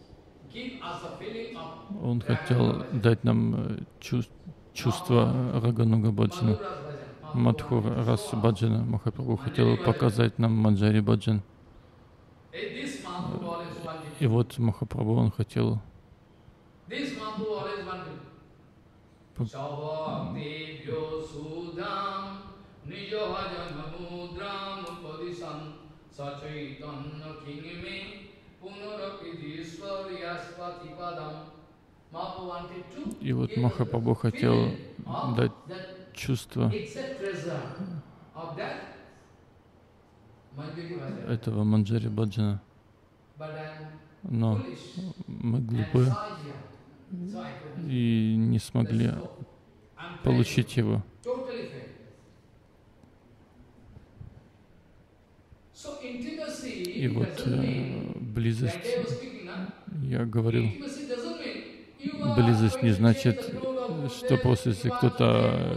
Он хотел дать нам чувство Рагануга Баджана, Мадхур Раса Баджана. Махапрабху хотел показать нам Манджари Баджан. И вот Махапрабху, он хотел И вот Махапрабху хотел дать чувство этого Манджари Баджана. Но мы глупые и не смогли получить его. И вот э, близость, я говорил, близость не значит, что просто если кто-то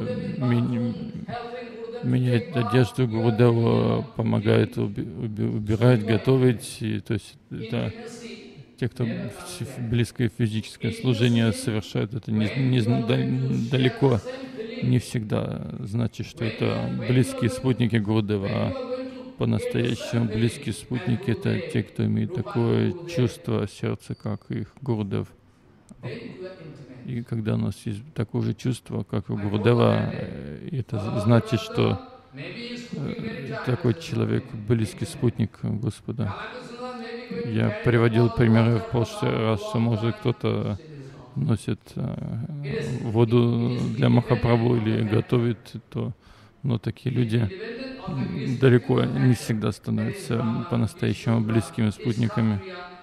меняет одежду, Гурудеву помогает убирать, готовить, и, то есть это те, кто близкое физическое служение совершают, это не, не, далеко не всегда значит, что это близкие спутники Гурудева, а по-настоящему близкие спутники — это те, кто имеет такое чувство сердца, как их Гурудев. И когда у нас есть такое же чувство, как у Гурудева, это значит, что такой человек — близкий спутник Господа. Я приводил примеры в прошлый раз, что, может, кто-то носит воду для Махапрабху или готовит, то, но такие люди далеко не всегда становятся по-настоящему близкими спутниками.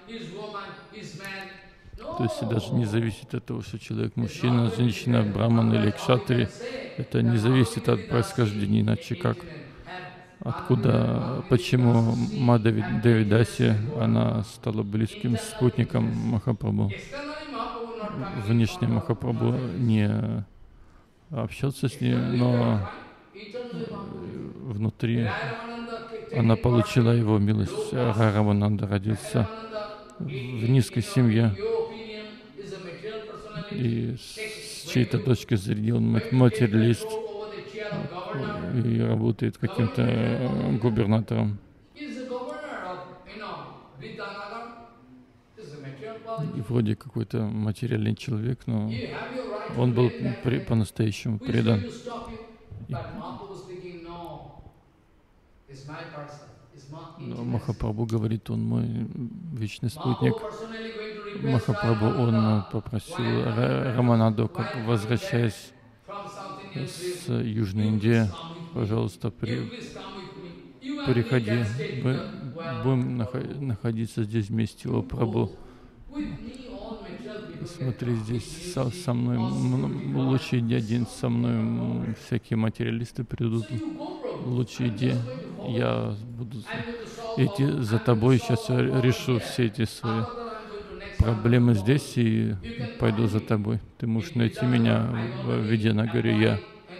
То есть даже не зависит от того, что человек мужчина, женщина, браман или кшатри. Это не зависит от происхождения, иначе как? Откуда, почему Мадхави Девидаси, она стала близким спутником Махапрабху? Внешне Махапрабху не общался с ней, но внутри она получила его милость. Рарамананда родился в низкой семье. И с чьей-то точки зрения он материалист и работает каким-то губернатором. И вроде какой-то материальный человек, но он был при, по-настоящему предан. Но Махапрабху говорит, он мой вечный спутник. Махапрабху, он попросил Рамананду, как возвращаясь с Южной Индии, пожалуйста, при, приходи, мы будем находиться здесь вместе, о Прабху. Смотри, здесь со, со мной лучше иди один со мной, всякие материалисты придут. Лучше иди, я буду идти за тобой, сейчас я решу все эти свои проблемы здесь и пойду за тобой. Ты можешь найти меня в Видьянагаре, я.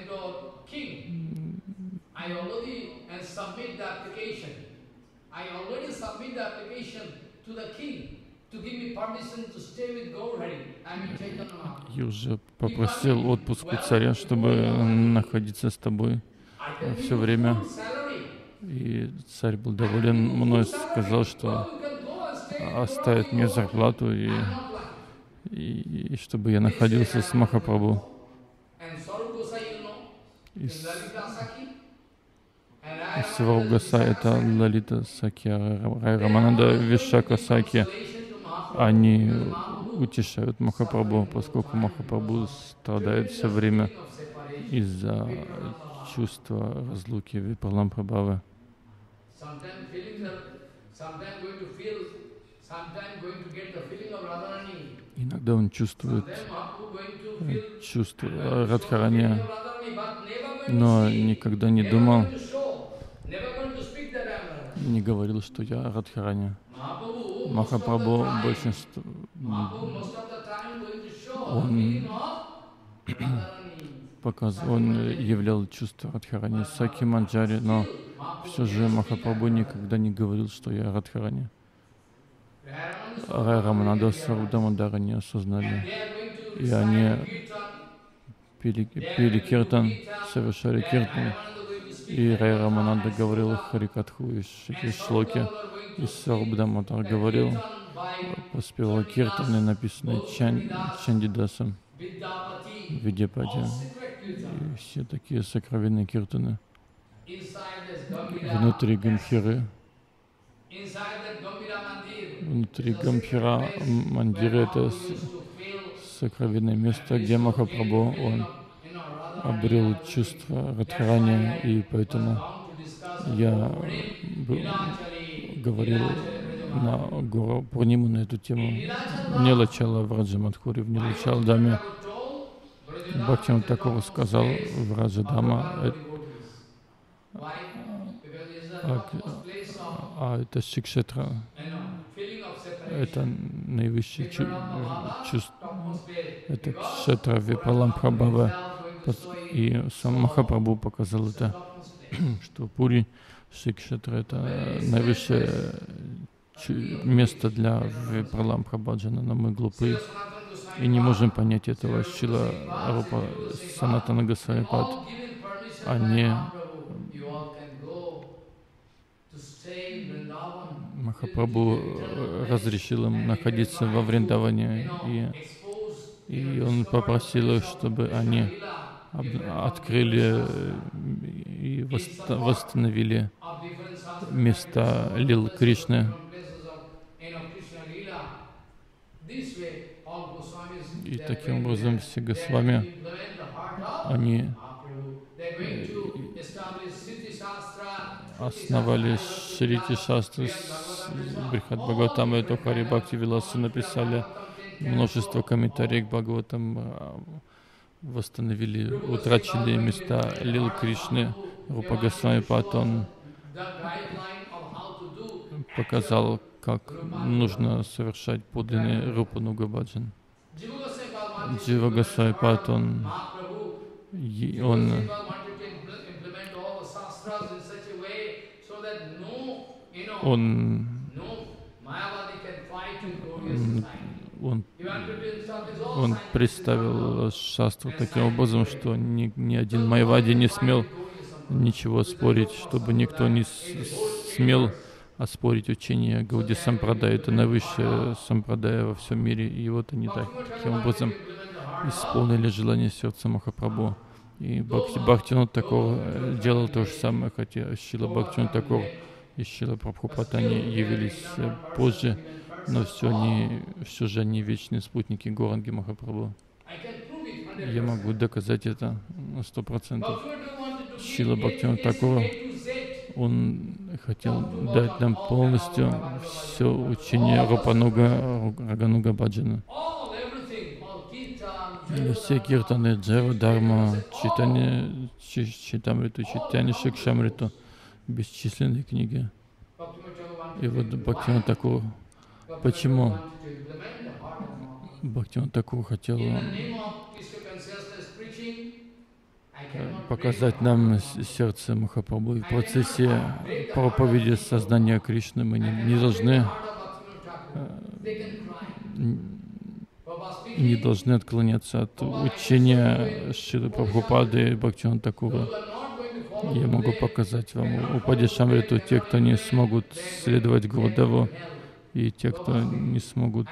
Я уже попросил отпуск у царя, чтобы находиться с тобой все время. И царь был доволен мной, сказал, что оставит мне зарплату, и, и, и чтобы я находился с Махапрабху. И Сваруб Госай — это Лалита Сакья, Рай Рамананда Вишака Сакья. Они утешают Махапрабху, поскольку Махапрабху страдает все время из-за чувства разлуки Випралампрабхавы. Иногда он чувствует чувство Радхарани, но никогда не думал, не говорил, что я Радхарани. Махапрабху большинство, он, показ, он являл чувство Радхарани Саки Манджари, но все же Махапрабху никогда не говорил, что я Радхарани. Рай Рамананда Сваруб Дамодара не осознали, и они пели, пели киртан, совершали киртан, и Рай Рамананда говорил Харикатху и шлоки, и Сваруб Дамодар говорил, поспевал киртаны, написанные Чан, Чандидасом, Видяпати, и все такие сокровенные киртаны. Внутри Гамбхиры, внутри Гамбхира Мандира — это сокровенное место, где Махапрабху, он обрел чувство Радхарани, и поэтому я говорил на Гуру Пурниму на эту тему. Нилачала Враджа Мадхури в Нилачалдаме. Бхактиван Такур сказал Враджадама, а, а это Шикшетра, это наивысшее чу, чувство, это Кшетра Випралампрабхава, и сам Махапрабху показал это, что Пури Шикшетра — это наивысшее место для Випралампрабхаджана, но мы глупы и не можем понять этого. Шрила Рупа Санатана Госвами Пад, они Махапрабху разрешил им находиться во Вриндаване, и, и он попросил их, чтобы они открыли и восстановили места Лил Кришны. И таким образом все Госвами, они основали Шрити Шастры, Брихат Бхагаватам и Тохари Бхакти Виласы, написали множество комментариев к Бхагаватам, восстановили утраченные места Лил Кришны. Рупа Госвами Пад, он показал, как нужно совершать подлинный Рупа Нуга Баджан. Джива Госвами Пад, он, он Он, он, он представил шастру таким образом, что ни, ни один майвади не смел ничего спорить, чтобы никто не смел оспорить учение Гауди Сампрадай. Это наивысшее сампрадая во всем мире. И вот они так, таким образом исполнили желание сердца Махапрабху. И Бхакти Бхактивинод Такур делал то же самое, хотя Шрила Бхактивинод Такур и Шрила Прабхупад, они явились позже, но все, они, все же они вечные спутники Гауранги Махапрабху. Я могу доказать это на сто процентов. Шрила Бхактивинод Такур, он хотел дать нам полностью все учение Рупануга, Рагануга Баджана. Все киртаны, Джава, Дharma, Читани, Читамриту, Читани, Шикшамриту, бесчисленные книги. И вот Бхактивинод Такур, почему Бхактивинод Такур хотел показать нам сердце Махапрабху. И в процессе проповеди сознания Кришны мы не, не должны не должны отклоняться от учения Шрилы Прабхупады и Бхактивинода Такура. Я могу показать вам Упадешамриту, те, кто не смогут следовать Гурудеву, и те, кто не смогут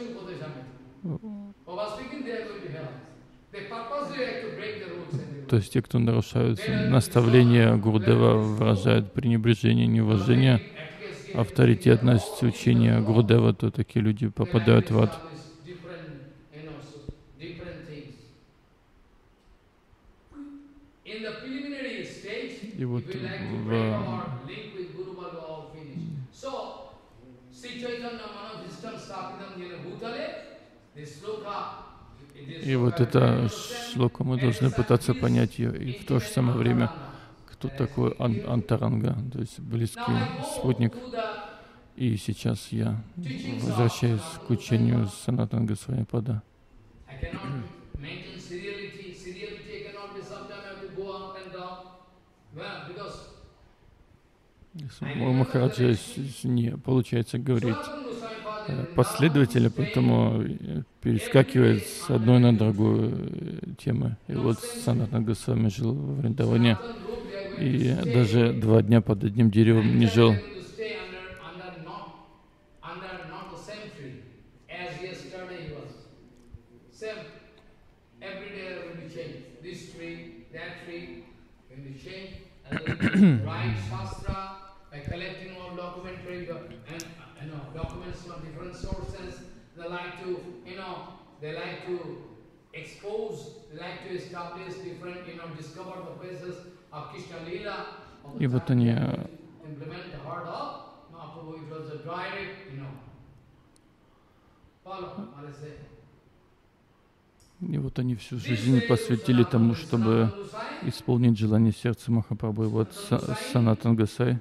то есть те, кто нарушают наставления Гурудева, выражают пренебрежение, неуважение, авторитетность учения Гурудева, то такие люди попадают в ад. И вот в И вот это шлока мы должны пытаться понять ее. И в то же самое время, кто такой ан антаранга, то есть близкий спутник. И сейчас я возвращаюсь к учению Санатана Госвами Пада. У Махараджа не получается говорить последователя, поэтому перескакивает с одной на другую тему. И вот Санатана Госвами жил во Вриндаване, и даже два дня под одним деревом не жил. И вот они И вот они всю жизнь посвятили тому, чтобы исполнить желание сердца Махапрабху. И вот Санатан Госай,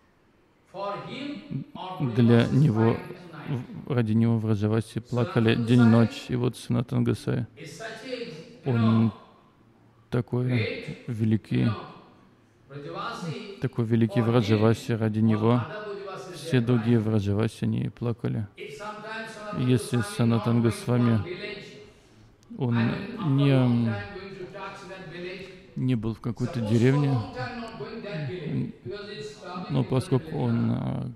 для него, ради него в Враджавасе плакали день и ночь. И вот Санатан Госай, он такой великий, такой великий Враджаваси, ради него все другие Враджаваси, они плакали. И если Санатан Госвами, он не, не был в какой-то деревне, но поскольку он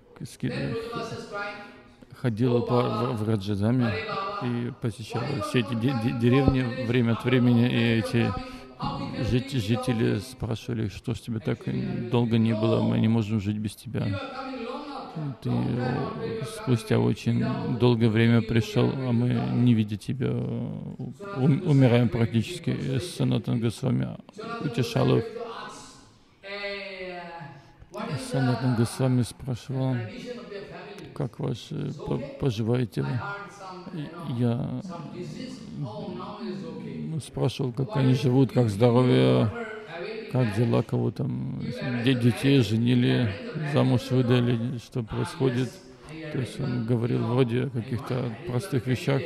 ходил по Враджадаме и посещал все эти де де деревни время от времени, и эти жить жители спрашивали, что ж тебе так долго не было, мы не можем жить без тебя. Ты спустя очень долгое время пришел, а мы, не видя тебя, ум, умираем практически. Санатан Госвами утешал их. Санатан Госвами спрашивал, как ваше, поживаете вы? Я спрашивал, как они живут, как здоровье, как дела, кого там, детей женили, замуж выдали, что происходит. То есть он говорил вроде о каких-то простых вещах.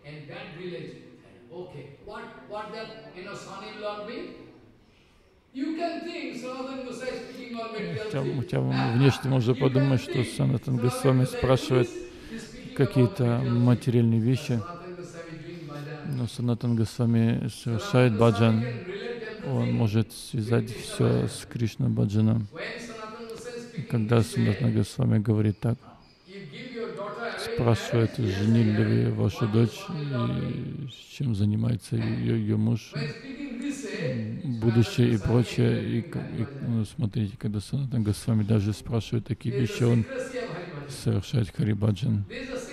Хотя внешне можно подумать, что Санатан Госвами спрашивает какие-то материальные вещи, но Санатан Госвами совершает баджан. Он может связать все с Кришна баджаном. Когда Санатан Госвами говорит так, спрашивает, женили ли вы вашу дочь, и чем занимается ее, ее муж, будущее и прочее. И, и ну, смотрите, когда Санатан Госвами даже спрашивает такие вещи, он совершает харибаджан.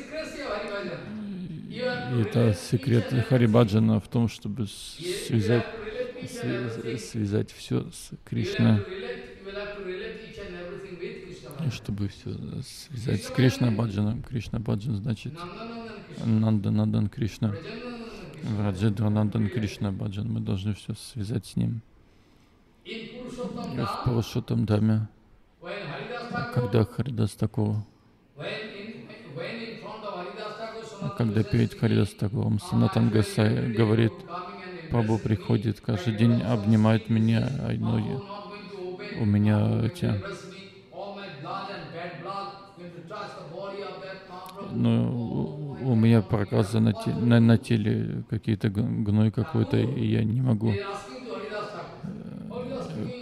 И это секрет харибаджана в том, чтобы связать, связать все с Кришной. И чтобы все связать с Кришна баджаном. Кришна баджан значит Нанда Нандан Кришна. Враджедра Нандан Кришна баджан. Мы должны все связать с ним. И в Пурушоттам Даме, когда Харидас Такур, когда перед Харидас Такуром Санатан Госай говорит, Прабху приходит каждый день, обнимает меня, а ноги у меня эти, ну, у меня проказы на, те, на, на теле, какие-то гной какой-то, и я не могу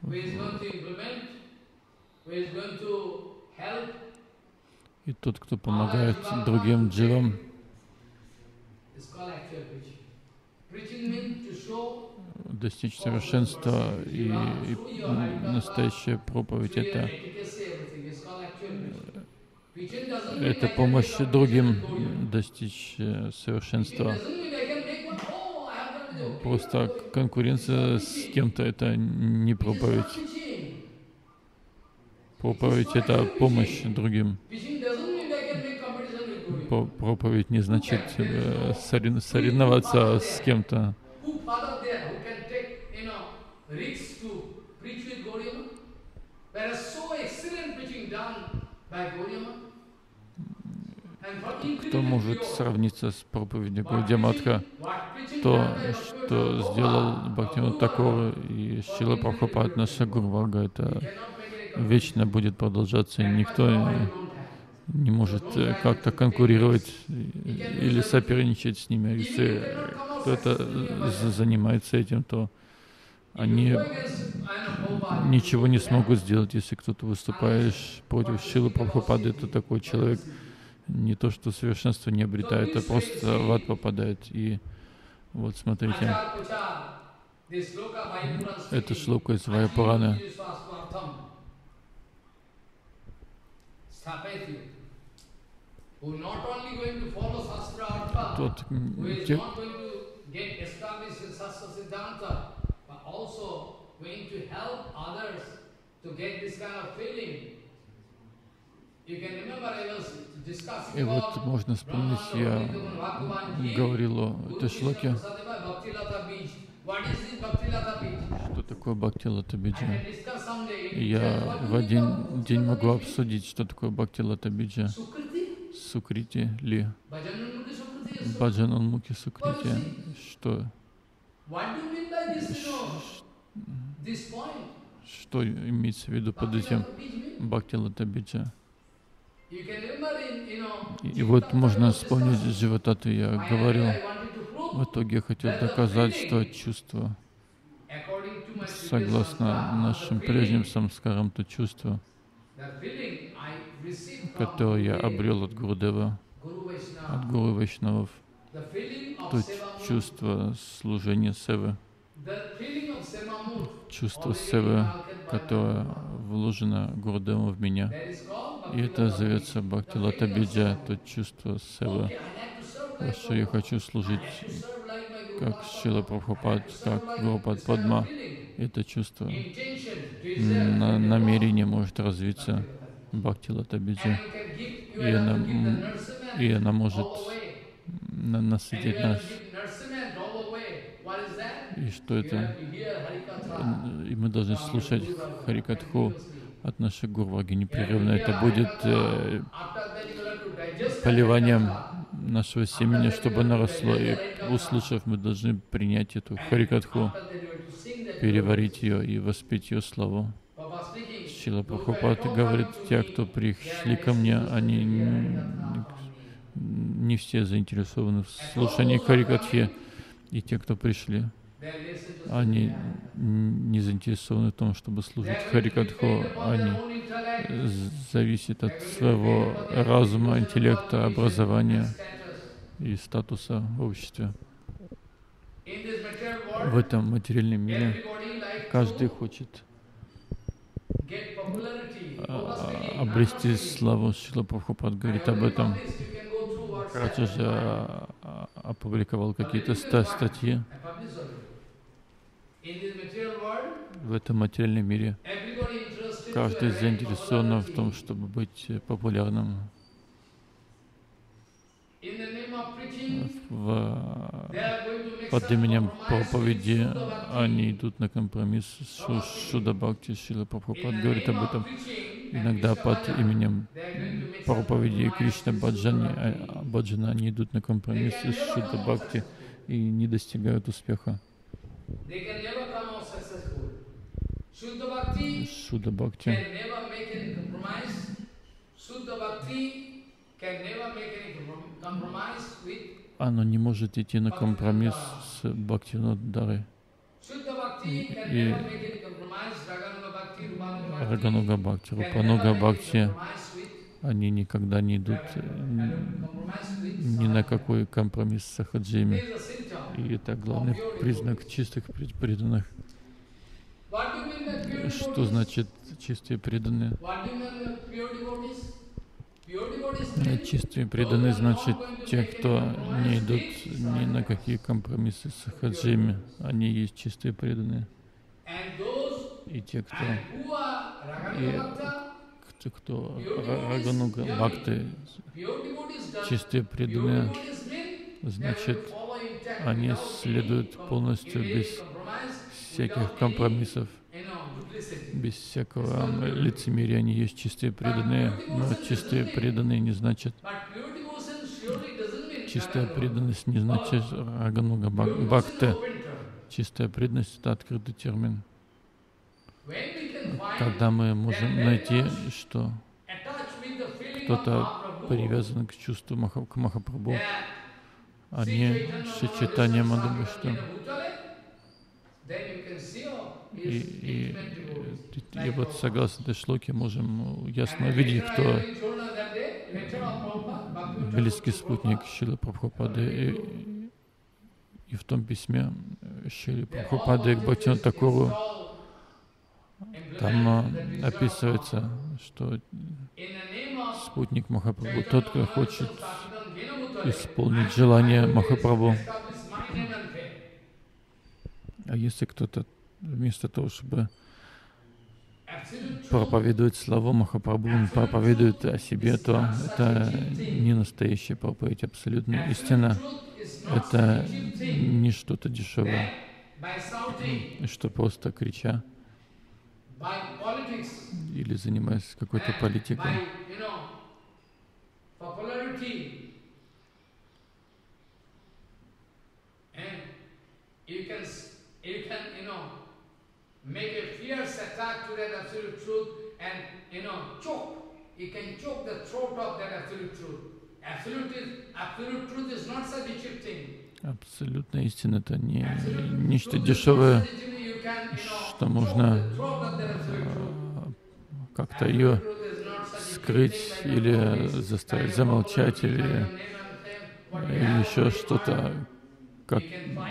И тот, кто помогает другим дживам, достичь совершенства, и, и настоящая проповедь — это, это помощь другим достичь совершенства. Просто конкуренция с кем-то — это не проповедь. Проповедь — это помощь другим. Проповедь не значит соревноваться с кем-то. Кто может сравниться с проповедью Гаудия Матха? То, что сделал Бхактивинода Тхакур и Шрила Прабхупад, наша Гуру Варга, это вечно будет продолжаться, и никто не может как-то конкурировать или соперничать с ними. Если кто-то занимается этим, то они ничего не смогут сделать. Если кто-то выступает против Шрилы Прабхупады, это такой человек не то что совершенство не обретает, а просто в ад попадает. И вот смотрите, это шлока из Вая Пураны. Тот, те, и вот можно вспомнить, я говорил о этой шлоке. Что такое Бхакти-лата биджа? Я в один день могу обсудить, что такое Бхакти-лата биджа. Сукрити ли? Баджананмухи сукрити. Что? Что имеется в виду под этим Бхакти-лата биджа? И вот можно вспомнить Дживатату, я говорил, в итоге я хотел доказать, что чувство, согласно нашим прежним самскарам, то чувство, которое я обрел от Гурудева, от Гуру Вайшнавов, то чувство служения севы, чувство севы, которое вложено Гурудевом в меня. И это зовется Бхакти-лата биджа, то чувство севы, что я хочу служить как Шрила Прабхупад, как Гурупад Падма. Это чувство, на, намерение может развиться Бхакти-лата биджа. И она, и она может на, насытить нас. И что это? И мы должны слушать Харикатху от нашей Гурваги непрерывно. Это будет э, поливанием нашего семени, чтобы оно росло. И услышав, мы должны принять эту Харикатху, переварить ее и воспеть ее славу. Шрила Прабхупад говорит, те, кто пришли ко мне, они не, не все заинтересованы в слушании Харикатхи. И те, кто пришли, они не заинтересованы в том, чтобы служить Харикатху. Они зависят от своего разума, интеллекта, образования и статуса в обществе. В этом материальном мире каждый хочет обрести славу. Шрила Прабхупад говорит об этом. Раньше же опубликовал какие-то статьи. В этом материальном мире каждый заинтересован в том, чтобы быть популярным. В, под именем проповеди они идут на компромисс с Шуда Бхакти. Шрила Прабхупад говорит об этом. Иногда под именем проповеди Кришна Баджани, Баджана они идут на компромисс с Шуда Бхакти и не достигают успеха. Шуда Бхакти оно не может идти на компромисс с Бхактивинода Дарой. И, и Рагануга Бхакти, Рупануга Бхакти, они никогда не идут ни на какой компромисс с сахаджими. И это главный признак чистых преданных. Что значит чистые преданные? Чистые преданные значит те, кто не идут ни на какие компромиссы с сахаджими. Они есть чистые преданные. И те, кто, и те, кто Рагануга Бхакти, чистые преданные, значит, они следуют полностью без всяких компромиссов, без всякого лицемерия. Они есть чистые преданные, но чистые преданные не значит, чистая преданность не значит Рагануга Бхакти. Чистая преданность — это открытый термин. Когда мы можем найти, что кто-то привязан к чувству Маха, к Махапрабху, они Шри-Чайтанья Мадхава, и, и, и, и вот согласно этой шлоке можем ясно увидеть, кто близкий спутник Шрилы Прабхупады. И, и в том письме Шрилы Прабхупады к Бхактивинода Такуру там а, описывается, что спутник Махапрабху, тот, кто хочет исполнить желание Махапрабху. А если кто-то вместо того, чтобы проповедовать славу Махапрабху, он проповедует о себе, то это не настоящая проповедь, абсолютная истина. Это не что-то дешевое, что просто крича или занимаясь какой-то политикой. You can, you know, make a fierce attack to that absolute truth and, you know, choke. You can choke the throat of that absolute truth. Absolute, is, absolute truth is not such a cheap thing. Абсолютная истина — это не нечто дешевое, что можно как-то ее скрыть или заставить замолчать, или, или еще что-то, как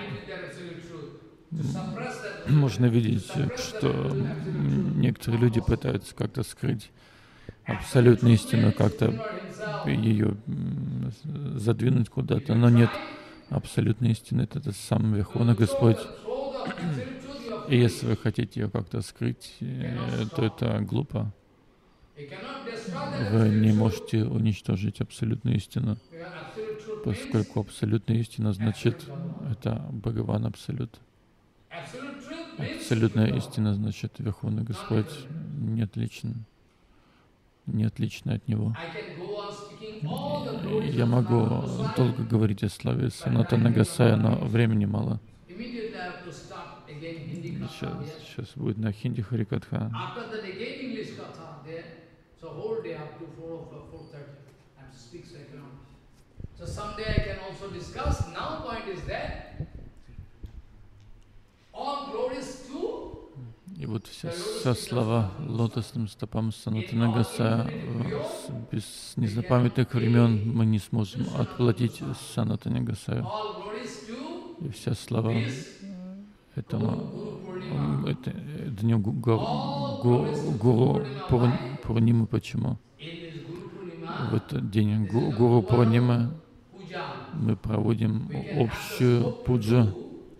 можно видеть, что некоторые люди пытаются как-то скрыть абсолютную истину, как-то ее задвинуть куда-то, но нет, абсолютной истины — это тот самый Верховный Господь. И если вы хотите ее как-то скрыть, то это глупо. Вы не можете уничтожить абсолютную истину, поскольку абсолютная истина значит это Бхагаван Абсолют. Абсолютная истина значит Верховный Господь не отличен, не отлично от Него. Я могу долго говорить о славе Санатана Госая, но времени мало. Сейчас, сейчас будет на хинди Харикатха. И вот все со слова лотосным стопам Санатана Госая, без незапамятных времен мы не сможем отплатить Санатане Госаю. И вся слава этому это, дню Гуру Пурнимы. Почему? В этот день Гуру Пурнимы мы проводим общую пуджу,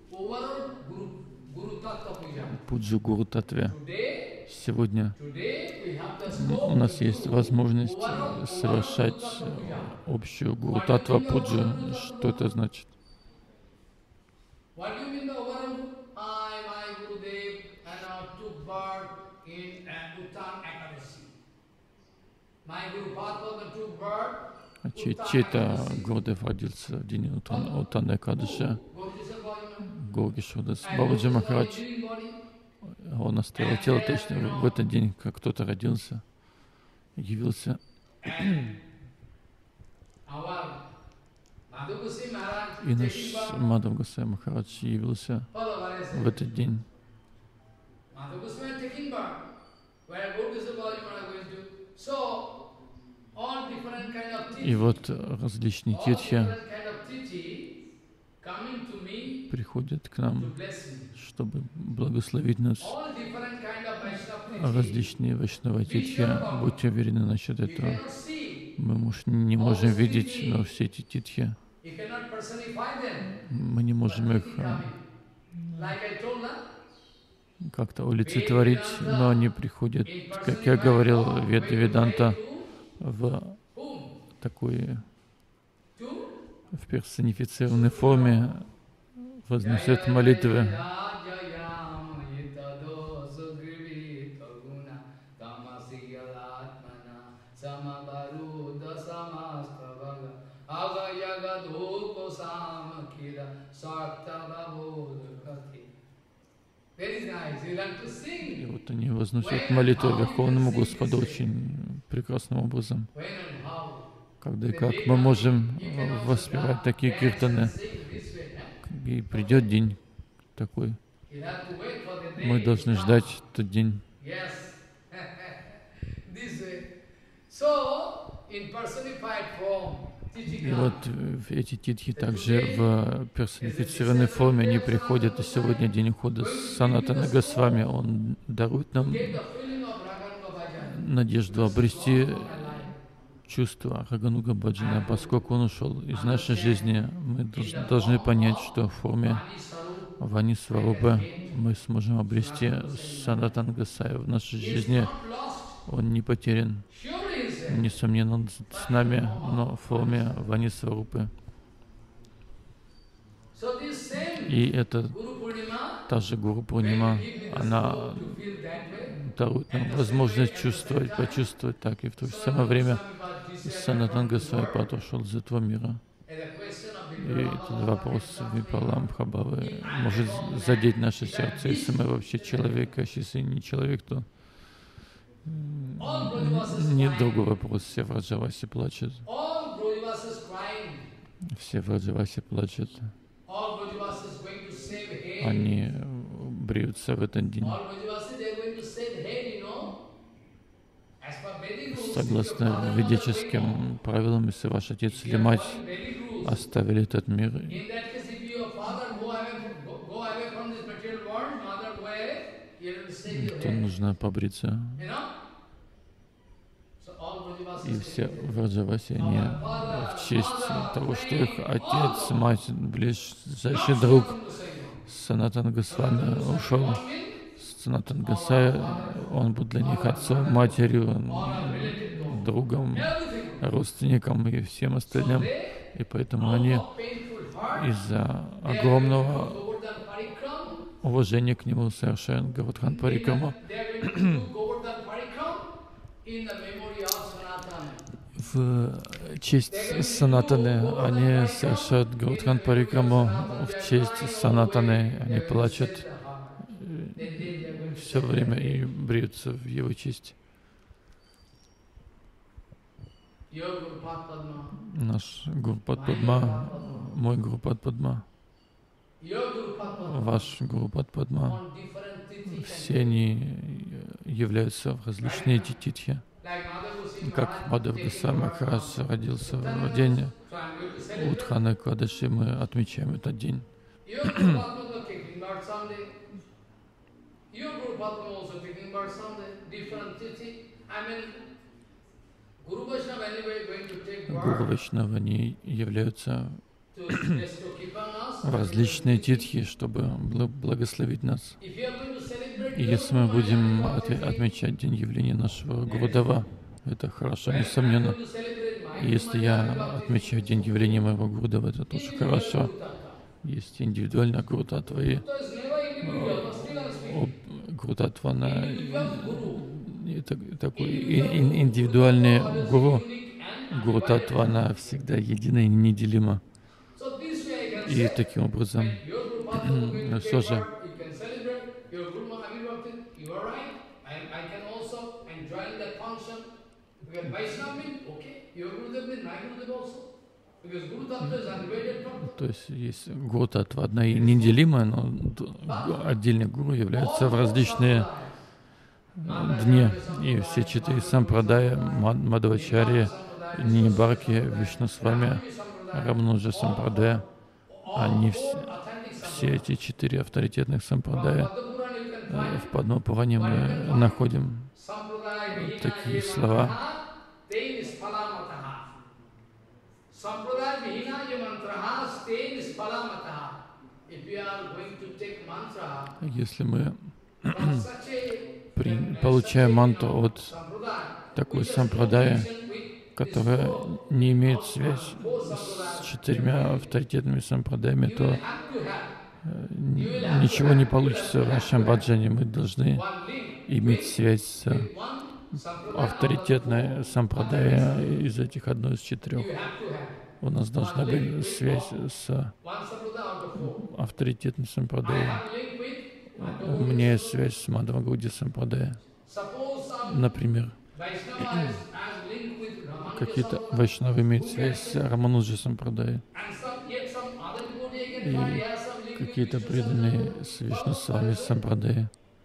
пуджу Гуру Татве. Сегодня у нас есть возможность совершать общую Гуру Татва пуджу. Что это значит? Чей-то Гурудев родился в день Утана Экадаши, Горгишудас Бабаджи Махарадж. Он оставил тело точно в этот день, как кто-то родился, явился. И наш Мадхав Госвами Махарадж явился в этот день. И вот различные титхи приходят к нам, чтобы благословить нас. Различные вайшнава титхи, будьте уверены насчет этого. Мы муж, не можем видеть, но все эти титхи, мы не можем их как-то олицетворить, но они приходят, как я говорил, Веда Веданта, в такой, в персонифицированной форме возносят молитвы. И вот они возносят молитву Верховному Господу очень прекрасным образом. Когда и как мы можем воспевать такие киртаны, и придет день такой. Мы должны ждать этот день. И вот эти титхи также в персонифицированной форме, они приходят, и сегодня день ухода Санатана Госвами, он дарует нам надежду обрести чувство Рагануга Баджана. Поскольку он ушел из нашей жизни, мы должны, должны понять, что в форме Вани Сварупы мы сможем обрести Санатана Госвами в нашей жизни. Он не потерян. Несомненно, он с нами, но в форме Вани Сварупы. И это та же Гуру Пурнима, она дарует нам возможность чувствовать, почувствовать так, и в то же самое время Санатана Госвами отошел из этого мира. И этот вопрос Випралам Прабхавы может задеть наше сердце, если мы вообще человек, а если не человек, то нет другого вопроса. Все в Раджавасе плачут. Все в Раджавасе плачут. Они бреются в этот день. Согласно ведическим правилам, если ваш отец или мать оставили этот мир, то нужно побриться. И все в Раджавасе, они в честь того, что их отец, мать, ближайший друг Санатана Госвами ушел. Санатана Госвами, он был для них отцом, матерью, другом, родственником и всем остальным. И поэтому они из-за огромного уважения к нему совершают Говардхан Парикраму. В честь Санатаны они совершают Говардхан Парикраму, в честь Санатаны они плачут все время и бреются в его честь. Наш Гурупад Падма, мой Гурупад Падма, ваш Гурупад Падма, все они являются в различные титхи. Как Мадхав Госвами Махарадж родился в день Удхана Экадаши, мы отмечаем этот день. Гуру Вайшнава, они являются в различные титхи, чтобы благословить нас. И если мы будем отмечать день явления нашего Гурудева, это хорошо, несомненно. И если я отмечаю день явления моего Гурудева, это тоже хорошо. Есть индивидуальная Гурутатва и Гурутатва на такой индивидуальный Гуру. Гурутатва, она всегда едина и неделима. И таким образом, но все же, то есть есть Гурутатва одна и неделимая, но отдельные гуру являются в различные дне. И все четыре сампрадая, Мадхвачарья, Нинибарки, Вишнусвами, Рамануджа сампрадая, они все, все эти четыре авторитетных сампрадая. В Падма-пуране мы находим такие слова. Если мы при, получаем мантру от такой сампрадая, которая не имеет связь с четырьмя авторитетными сампрадаями, то ничего не получится в нашем баджане. Мы должны иметь связь с авторитетной сампрадая из этих одной из четырех. У нас должна быть связь с авторитетной сампрадаей. У меня есть связь с Мадхва-гауди сампрадая. Например, какие-то вайшнавы имеют связь с Рамануджа сампрадаей. И какие-то преданные с Вишнусвами сампрадаи.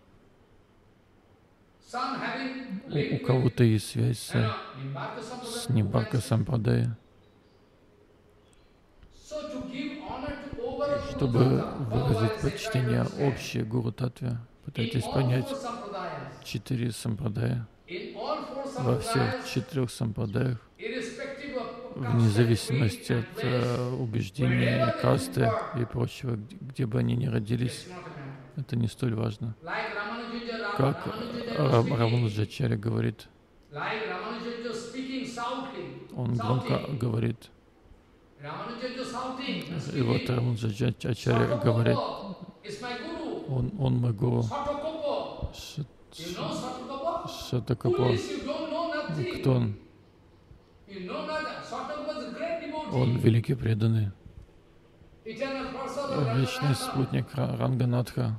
У, у кого-то есть связь с, с Нибарка сампрадаей. Чтобы выразить почтение общей Гуру Татве, пытайтесь понять четыре сампрадая. Во всех четырех сампрадаях, вне зависимости от uh, убеждений, касты и прочего, где бы они ни родились, это не столь важно. Как Рамануджачарья говорит, он громко говорит, и вот Рамануджачарья говорит, он, он мой гуру. Шатакапа. Кто он? Он великий преданный, вечный спутник Ранганатха.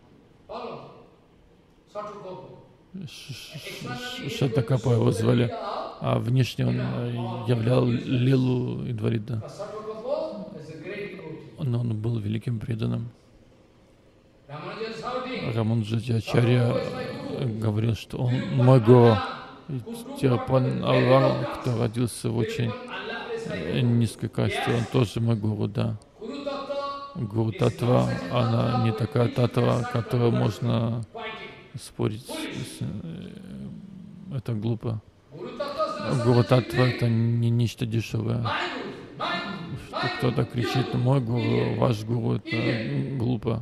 Шатакапа его звали, а внешне он являл лилу Идварита. Но он был великим преданным. Рамануджачарья говорил, что он мой гуру. Тирапан Аллах, кто родился в очень низкой касте, он тоже мой гуру, да. Гуру Татва, она не такая татва, которую можно спорить. Это глупо. Гуру Татва — это не нечто дешевое. Кто-то кричит: мой гуру, ваш гуру — это глупо.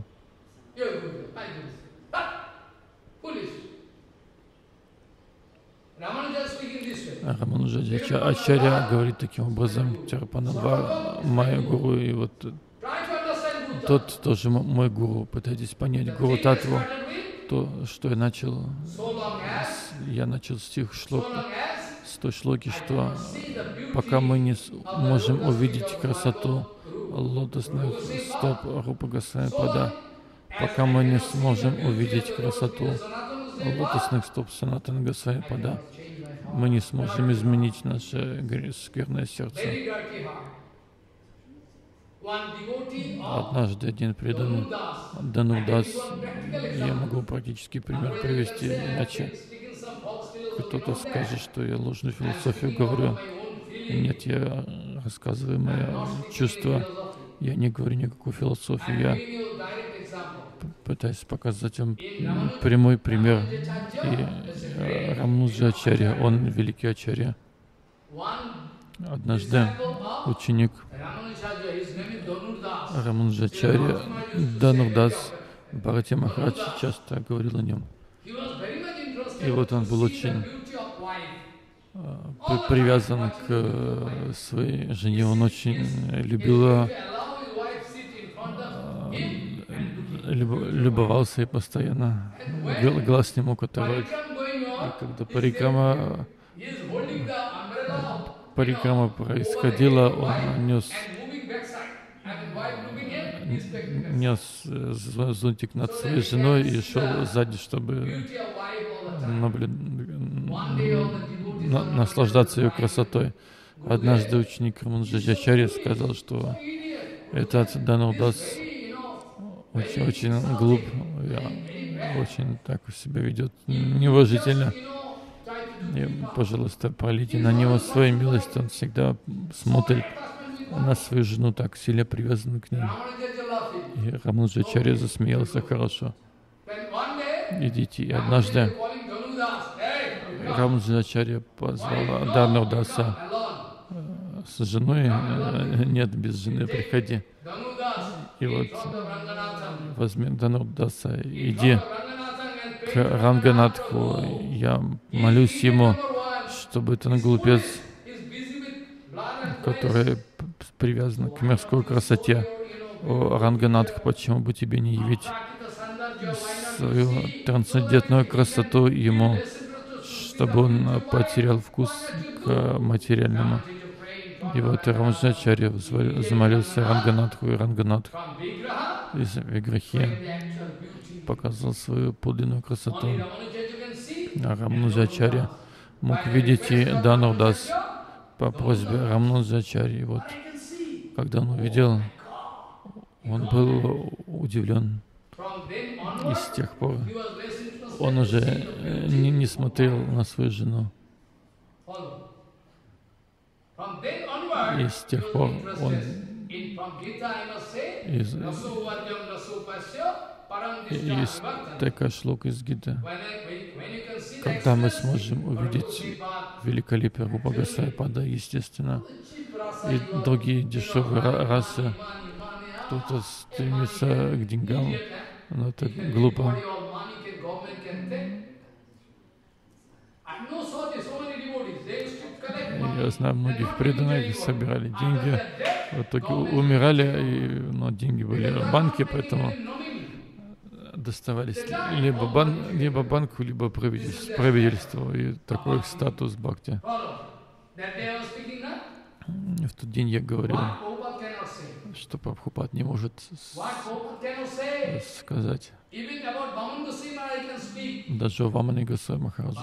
Рамануджачарья говорит таким образом: Тирапанава, моя гуру, и вот тот тоже мой гуру. Пытайтесь понять Гуру Татву. То, что я начал, я начал стих шлок, с той шлоки, что пока мы не можем увидеть красоту лотосных стоп Рупа Госвами Пада, пока мы не сможем увидеть красоту лотосных стоп Санатана Госвами Пада, мы не сможем изменить наше скверное сердце. Однажды один преданный, Данурдас, я могу практически пример привести, иначе кто-то скажет, что я ложную философию говорю. Нет, я рассказываю мое чувство, я не говорю никакую философию, я пытаюсь показать вам прямой пример. И Рамануджачарья, он великий ачарья. Однажды ученик Рамануджачарья Данурдас, Бхарати Махарадж часто говорил о нем. И вот он был очень uh, привязан к uh, своей жене, он очень любил, uh, любовался и постоянно глаз не мог оторвать. И когда парикрама, парикрама происходила, он нес, нес зонтик над своей женой и шел сзади, чтобы наблюд... на... наслаждаться ее красотой. Однажды ученик Рамануджачарьи сказал, что этот Данурдас очень, очень глуп. очень так себя ведет неуважительно. И, пожалуйста, пролейте на него свою милость. Он всегда смотрит на свою жену, так сильно привязан к ней. И Рамануджачарья засмеялся хорошо. Идите. И однажды Рамануджачарья позвала Данурдаса с женой. Нет, без жены приходи. И вот возьми Данурдаса, иди к Ранганатху. Я молюсь ему, чтобы этот глупец, который привязан к мирской красоте, о Ранганатх, почему бы тебе не явить свою трансцендентную красоту ему, чтобы он потерял вкус к материальному. И вот Рамануджачарья замолился Ранганатху, и Ранганатх из Виграхи показал свою подлинную красоту. А Рамануджачарья мог видеть и Данурдас по просьбе Рамануджачарьи. Вот, когда он увидел, он был удивлен. И с тех пор он уже не, не смотрел на свою жену. И с тех пор он из, из такая шлока из Гиты. Когда мы сможем увидеть великолепие Рупа Госвами-пада, естественно, и другие дешевые расы, кто-то стремится к деньгам, но это глупо. Я знаю, многих преданных собирали деньги, в итоге умирали, и, но деньги были в банке, поэтому доставались либо, бан, либо банку, либо правительству, правительству, и такой статус бхакти. В тот день я говорил, что Прабхупад не может сказать. Даже о Вамане Госвами Махараджи.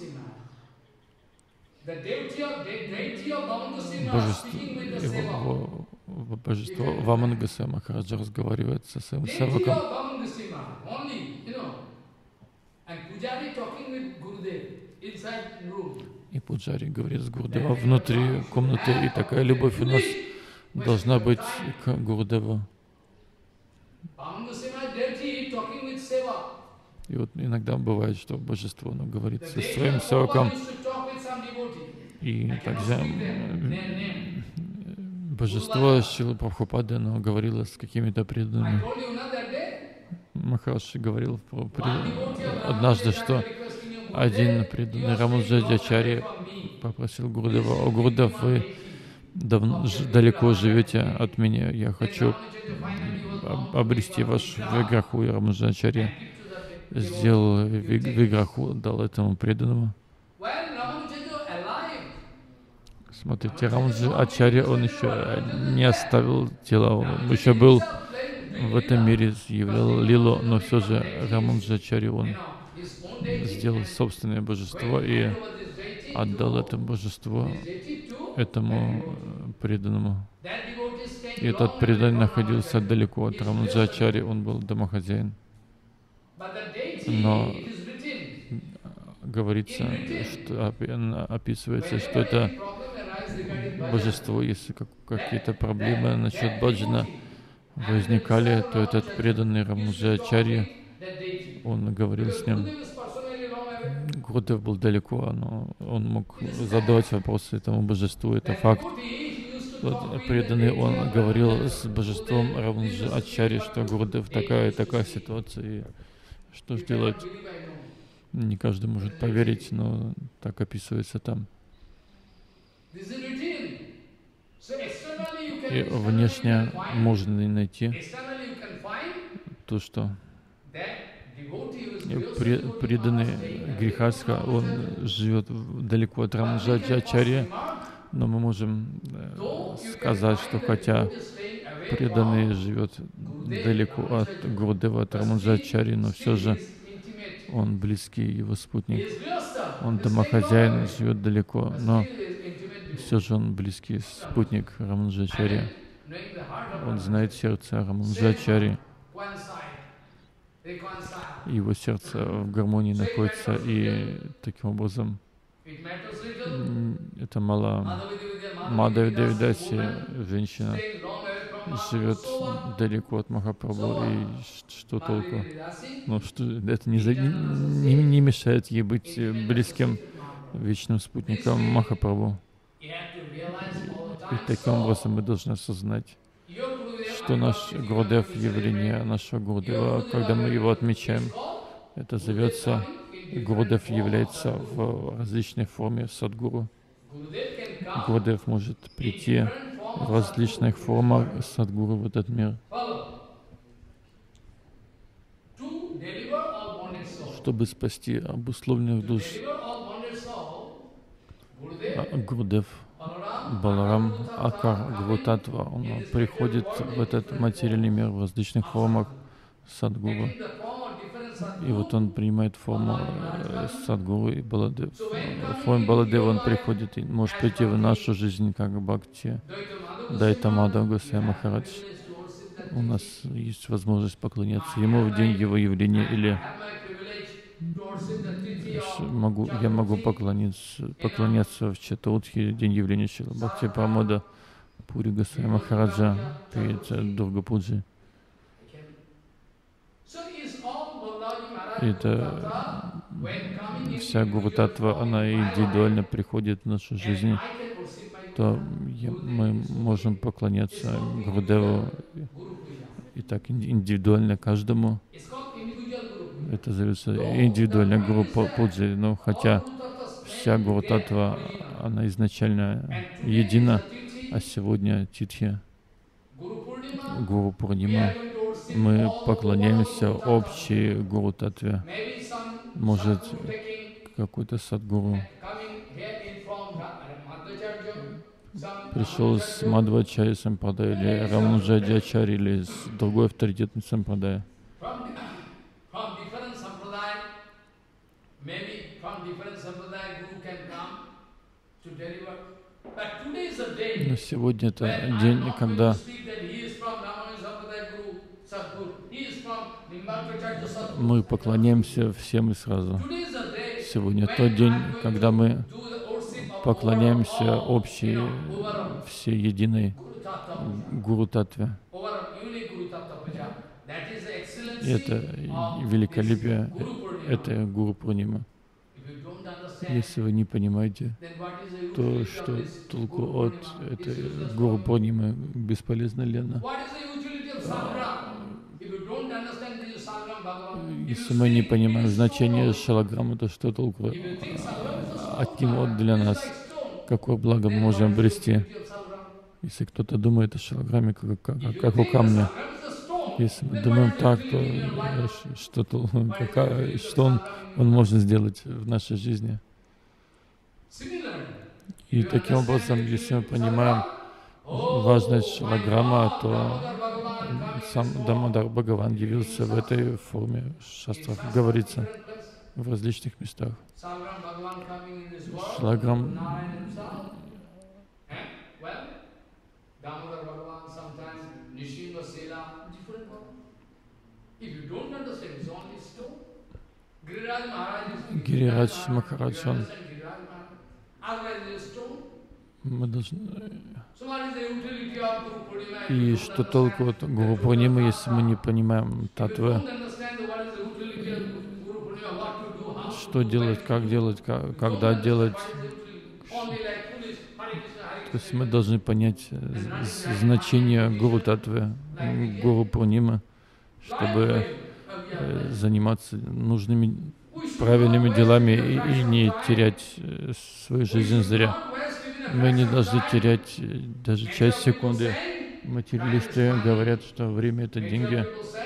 Божество, его, его, божество Вамана Госвами Махараджа разговаривает со своим севаком. И Пуджари говорит с Гурудева внутри комнаты, и такая любовь у нас должна быть к Гурудеву. И вот иногда бывает, что божество, оно говорит со своим севаком. И также божество Шрилы Прабхупады, оно говорило с какими-то преданными. Махарадж говорил однажды, что один преданный Рамануджачарья попросил Гурудева: «О, Гурудев, вы давно, далеко живете от меня, я хочу обрести вашу виграху». И Рамануджачарья сделал виграху, дал этому преданному. Смотрите, Рамануджачарья, он еще не оставил тела, он еще был в этом мире, являл лилу, но все же Рамануджачарья, он сделал собственное божество и отдал это божество этому преданному. И этот преданный находился далеко от Рамануджачарьи, он был домохозяин. Но говорится, что описывается, что это божество, если какие-то проблемы насчет баджана возникали, то этот преданный Рамануджачарья, он говорил с ним. Гурудев был далеко, но он мог задавать вопросы этому божеству, это факт. Тот преданный, он говорил с божеством Рамануджачарьи, что Гурудев такая и такая ситуация, и что же делать? Не каждый может поверить, но так описывается там. И внешне можно найти то, что преданный Грихастха, он живет далеко от Рамануджачарьи, но мы можем сказать, что хотя преданный живет далеко от Гурудева, от Рамануджачарьи, но все же он близкий его спутник. Он домохозяин, живет далеко, но все же он близкий спутник Рамануджачарьи. Он знает сердце Рамануджачарьи. его сердце в гармонии находится, и таким образом это мало. Мадхави Девидаси, женщина, живет далеко от Махапрабху, и что толку? Ну, что, это не, за, не, не мешает ей быть близким вечным спутником Махапрабху. И, и таким образом мы должны осознать, что наш Гурудев, явление нашего Гурудева, когда мы его отмечаем, это зовется, Гурудев является в различной форме Садгуру. Гурудев может прийти в различных формах Садгуру в этот мир, чтобы спасти обусловленных душ. Гурудев, Баларам, Акар, Гуру-татва, он приходит в этот материальный мир в различных формах Садгуру. И вот он принимает форму Садгуру и Баладев. В форме Баладева он приходит и может прийти в нашу жизнь как Бхакти. Дайта Мадхав Госвами Махарадж. У нас есть возможность поклоняться ему в день его явления, или могу, я могу поклониться, поклоняться в Чатуртхи, день явления Шрила Бхакти Прамода Пури Госвами Махараджа перед Дурга-пуджей. Это вся Гуру-татва, она индивидуально приходит в нашу жизнь, то мы можем поклоняться Гурудеву и так индивидуально каждому. Это зовется индивидуальная Гуру-пуджа. Но хотя вся Гуру-татва, она изначально едина, а сегодня Титхи, Гуру-пурнима, мы поклоняемся общей Гуру-татве. Может, какой-то Садгуру пришел с Мадхвачарья Сампрадая, или Рамануджадьячарья, или с другой авторитетной Сампрадая. Но сегодня это день, когда мы поклоняемся всем и сразу. Сегодня тот день, когда мы поклоняемся общей, всей единой Гуру-татве. И это великолепие, это Гуру-пурнима. Если вы не понимаете, то что толку от этой Гуру-пурнимы? Бесполезно лена. Если мы не понимаем значение шалаграммы, то что толку от него для нас? Какое благо мы можем обрести? Если кто-то думает о шалаграмме как, как, как у камня, если мы думаем так, то что, то, какая, что он, он может сделать в нашей жизни? И таким образом, если мы понимаем важность шалаграмма, то сам Дамодар Бхагаван явился в этой форме. В шастрах говорится в различных местах. Шалаграм Гирирадж Махарадж, он мы должны... И что толку от Гуру-пурнимы, если мы не понимаем татвы, что делать, как делать, как, когда делать. То есть мы должны понять значение Гуру-татвы, Гуру-пурнимы, чтобы заниматься нужными, правильными делами и, и не терять свою жизнь зря. Мы не должны терять даже часть секунды. Материалисты говорят, что время — это деньги.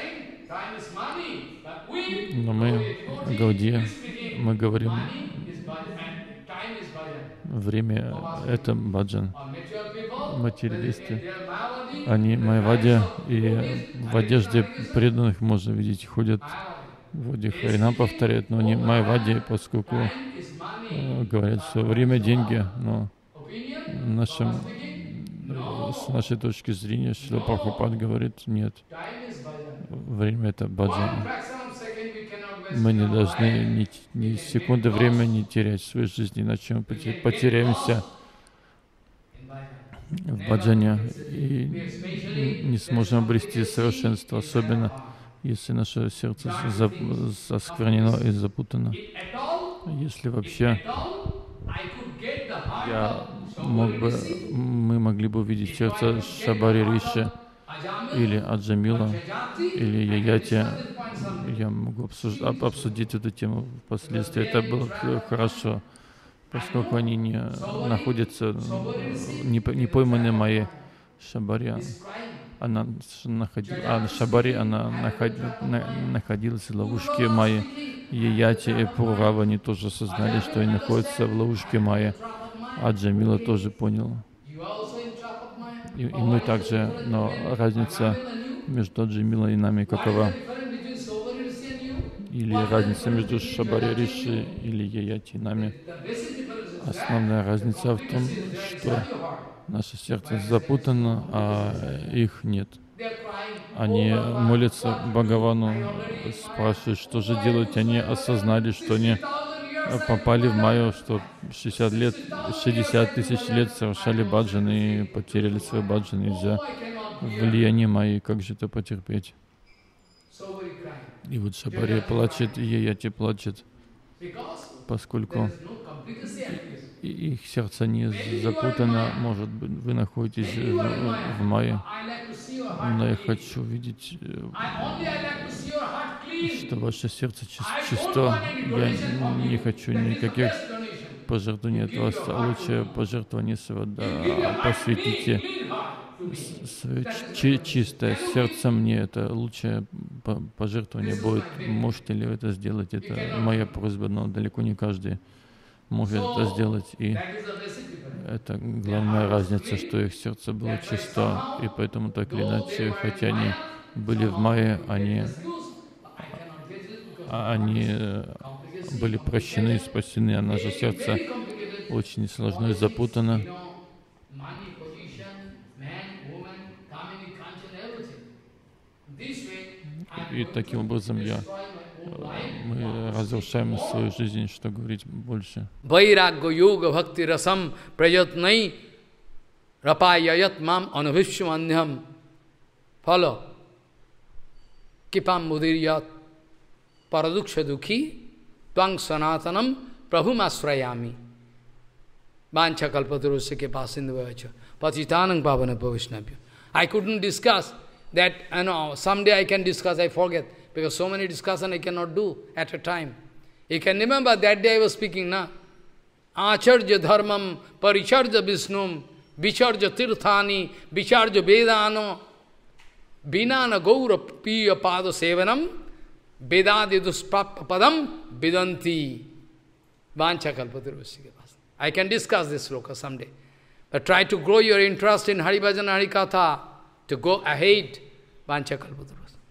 Но мы, Гаудия, мы говорим, время — это баджан. Материалисты, они майвади, и в одежде преданных можно видеть, ходят, вроде Харинам повторяют, но не майвади, поскольку э, говорят, что время — деньги, но нашим, с нашей точки зрения, Шрила Прабхупад говорит, нет, время — это баджан. Мы не должны ни, ни секунды времени терять в своей жизни, иначе мы потеряемся в баджане и не сможем обрести совершенство, особенно если наше сердце засквернено и запутано. Если вообще я мог бы, мы могли бы увидеть сердце Шабари Риши или Аджамила или Яяти, я могу обсуждать, обсудить эту тему впоследствии. Это было хорошо, поскольку они не находятся, не, не пойманы моей Шабари. Она находила, а Шабари, она находила, находилась в ловушке Майи. Яяти и Пурава, они тоже осознали, что они находятся в ловушке Майи. А Джамила тоже понял. И, и мы также, но разница между Джамилой и нами какова? Или разница между Шабари Риши или Яяти и нами? Основная разница в том, что наше сердце запутано, а их нет. Они молятся Бхагавану, спрашивают, что же делать. Они осознали, что они попали в Майю, что шестьдесят лет, шестьдесят тысяч лет совершали баджан и потеряли свой баджан из-за влияния Майи. Как же это потерпеть? И вот Шабари плачет, и Яяти плачет, поскольку их сердце не запутано. Может быть, вы находитесь в, в Майе, но я хочу видеть, что ваше сердце чисто. Я не хочу никаких пожертвований от вас. Лучшее пожертвование да, посвятите свое чи чистое сердце мне. Это лучшее пожертвование будет. Можете ли вы это сделать? Это моя просьба, но далеко не каждый может это сделать. И это главная разница, что их сердце было чисто, и поэтому так или иначе, хотя они были в Майе, они, они были прощены, спасены, а наше сердце очень сложно и запутано. И таким образом я мы разрушаем свою жизнь, что говорить больше. Vairagya yoga bhakti rasam prayatnai rapayayat mam anabhishwanyam phalo kipam mudiryat paraduksha dukhi tvang sanatanam prabhum asrayami vancha kalpatarusya ke pasindavacha patitanang pavana bhavishnabhya. I couldn't discuss that, you know, someday I can discuss, I forget. Because so many discussions I cannot do at a time. You can remember that day I was speaking, na? Acharya dharmam, paricharya visnum, vicharya tirthani, vicharya vedano, vinana gaura piya pada sevanam, vedadi duspapa padam, vidanti, vancha kalpatarusya. I can discuss this sloka someday. But try to grow your interest in Hari Bhajan, Hari Katha, to go ahead, vancha kalpatarusya.